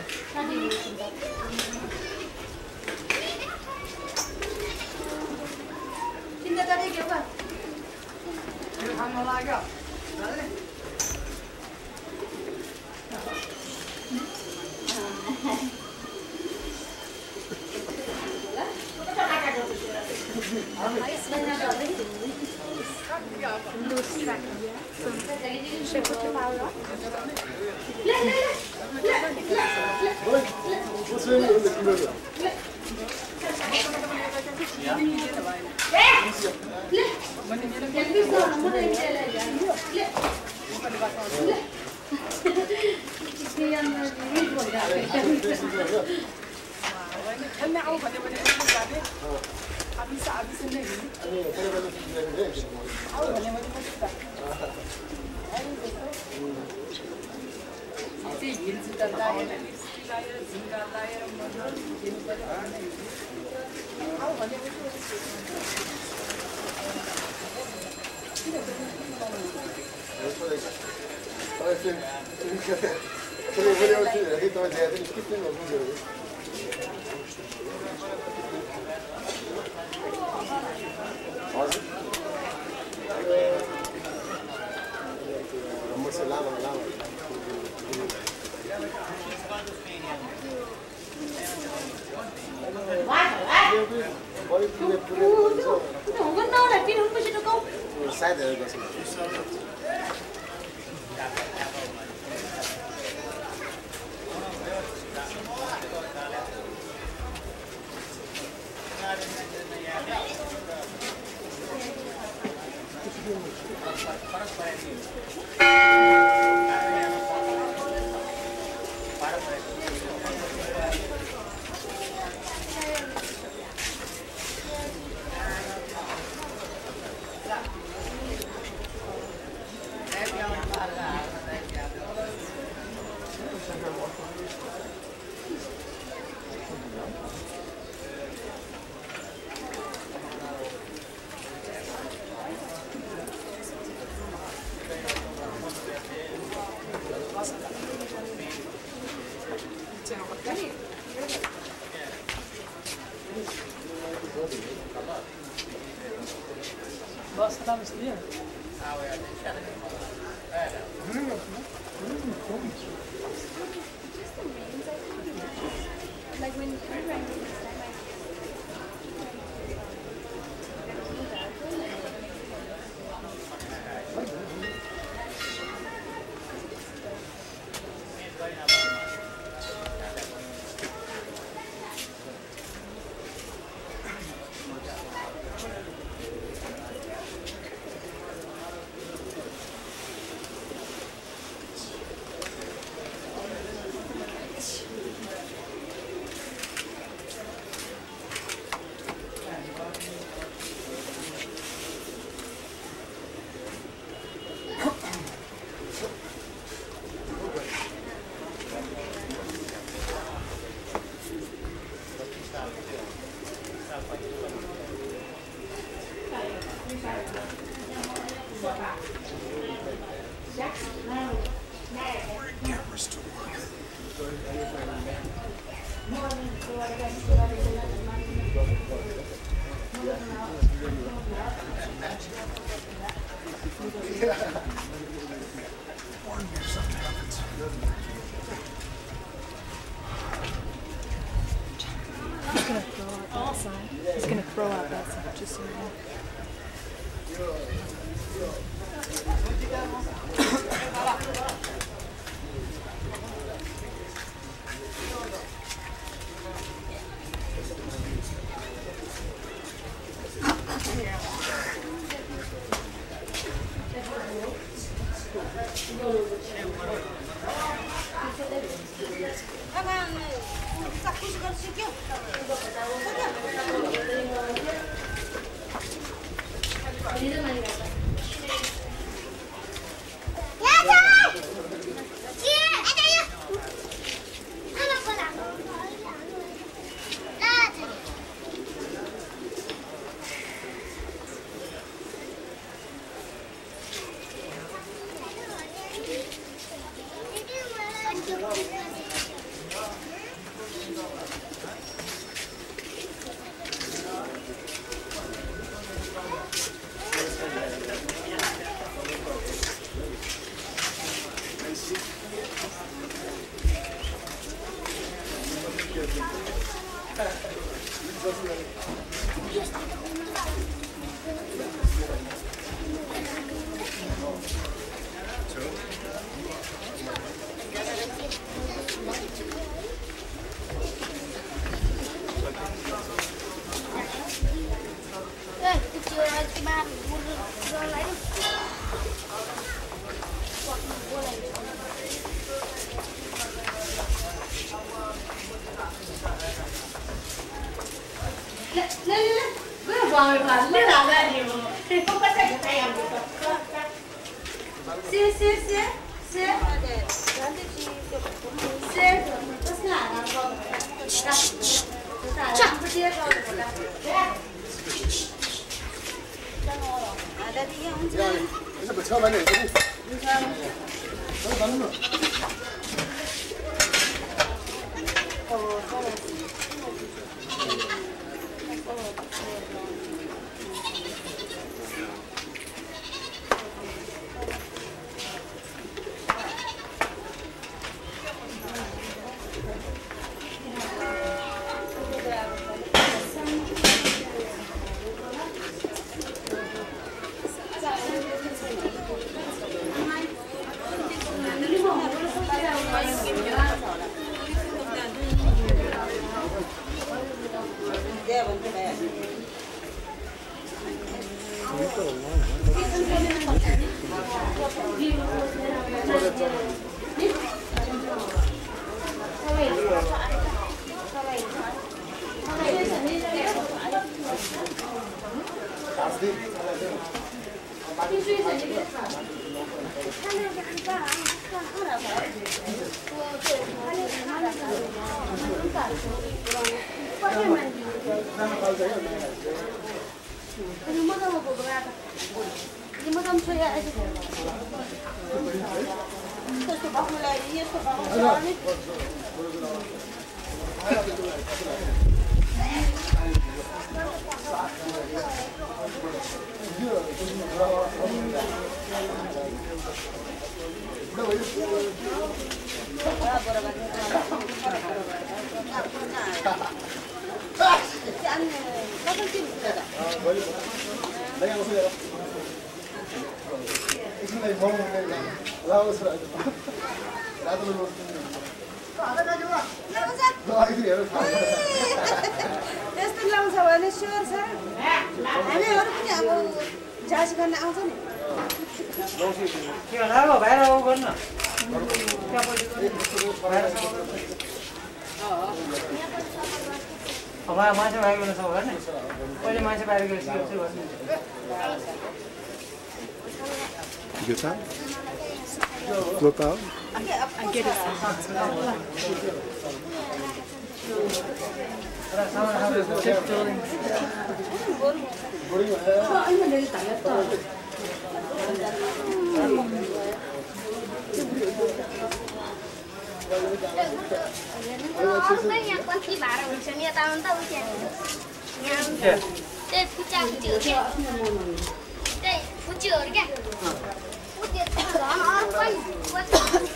Speaker 6: He's gonna throw out that side, just so you know.
Speaker 4: You get that? Flip out?
Speaker 6: I get it. Keep building.
Speaker 3: Yang kunci barang misalnya tahun-tahun yang Puja Puja kan? Puja orang pun buat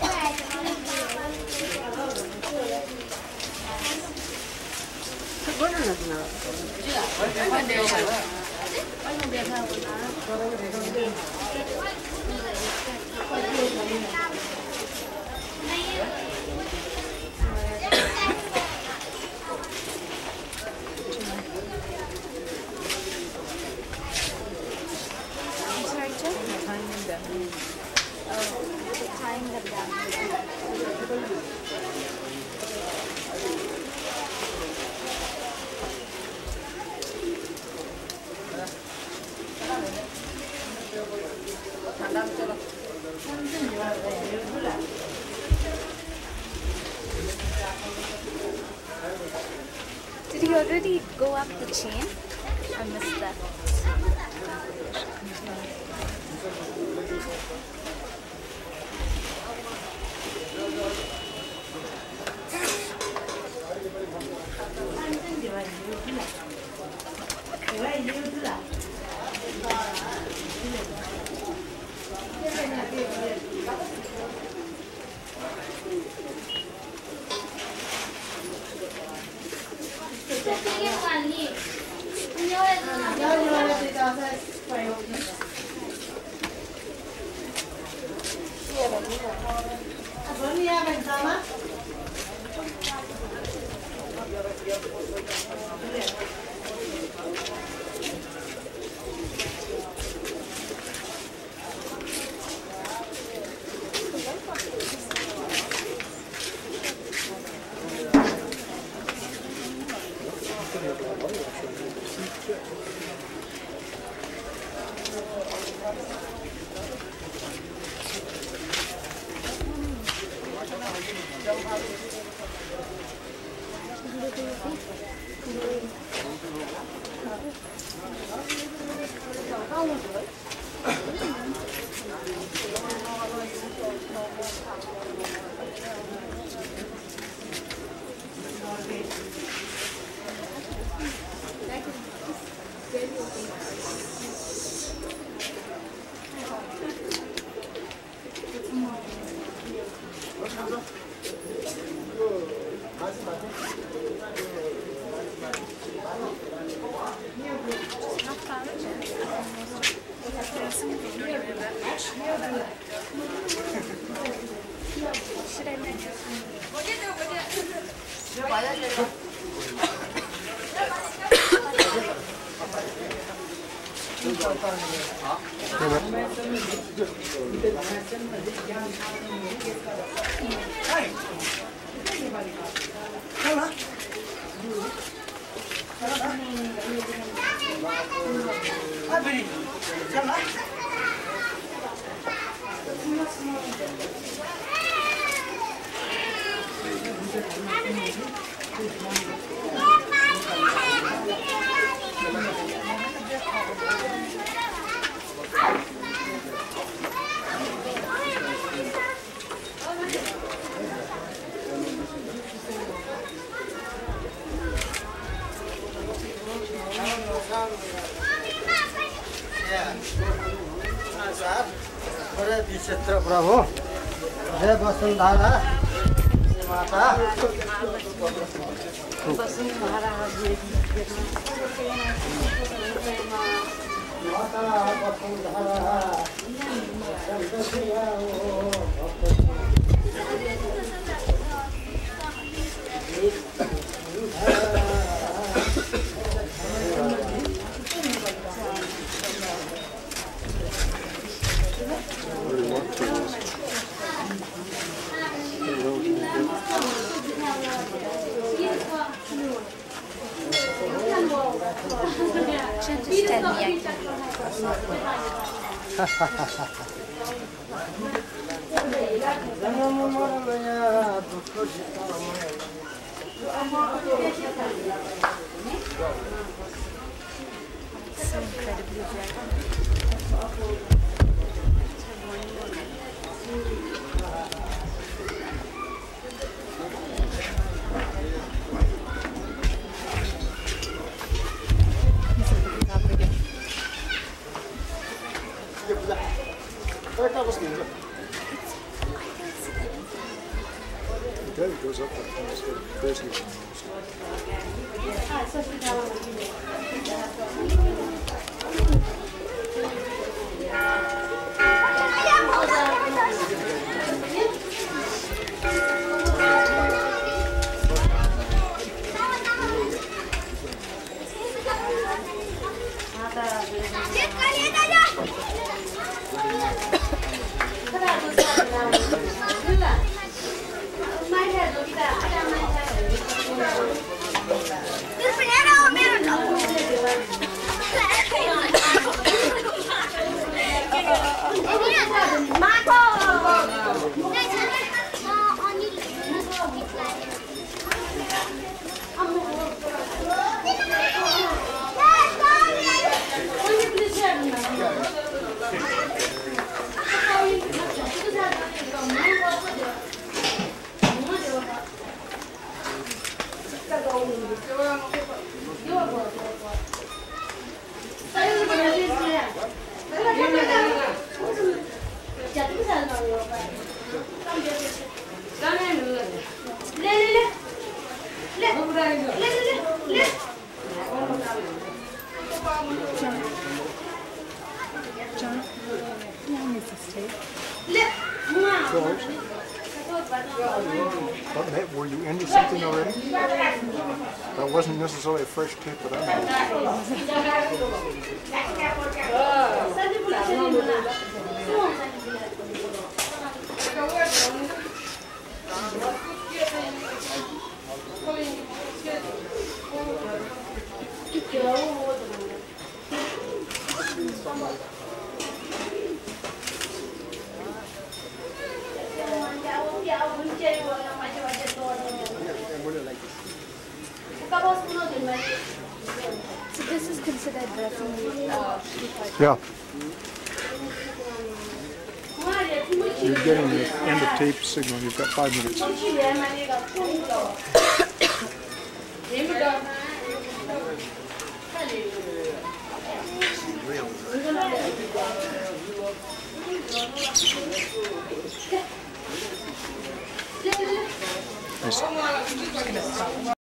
Speaker 5: Did he already go up the chain? I missed that.
Speaker 1: क्षेत्र प्रभु जय वसुन्धरा माता
Speaker 6: So incredibly bright.
Speaker 4: It goes up like that, so crazy.
Speaker 6: John, how many does this take?
Speaker 4: But were you into something already? That wasn't necessarily a fresh tape that I
Speaker 5: So this is considered revenue.
Speaker 4: Yeah. You're getting the end of tape signal. You've got 5 minutes. Nice.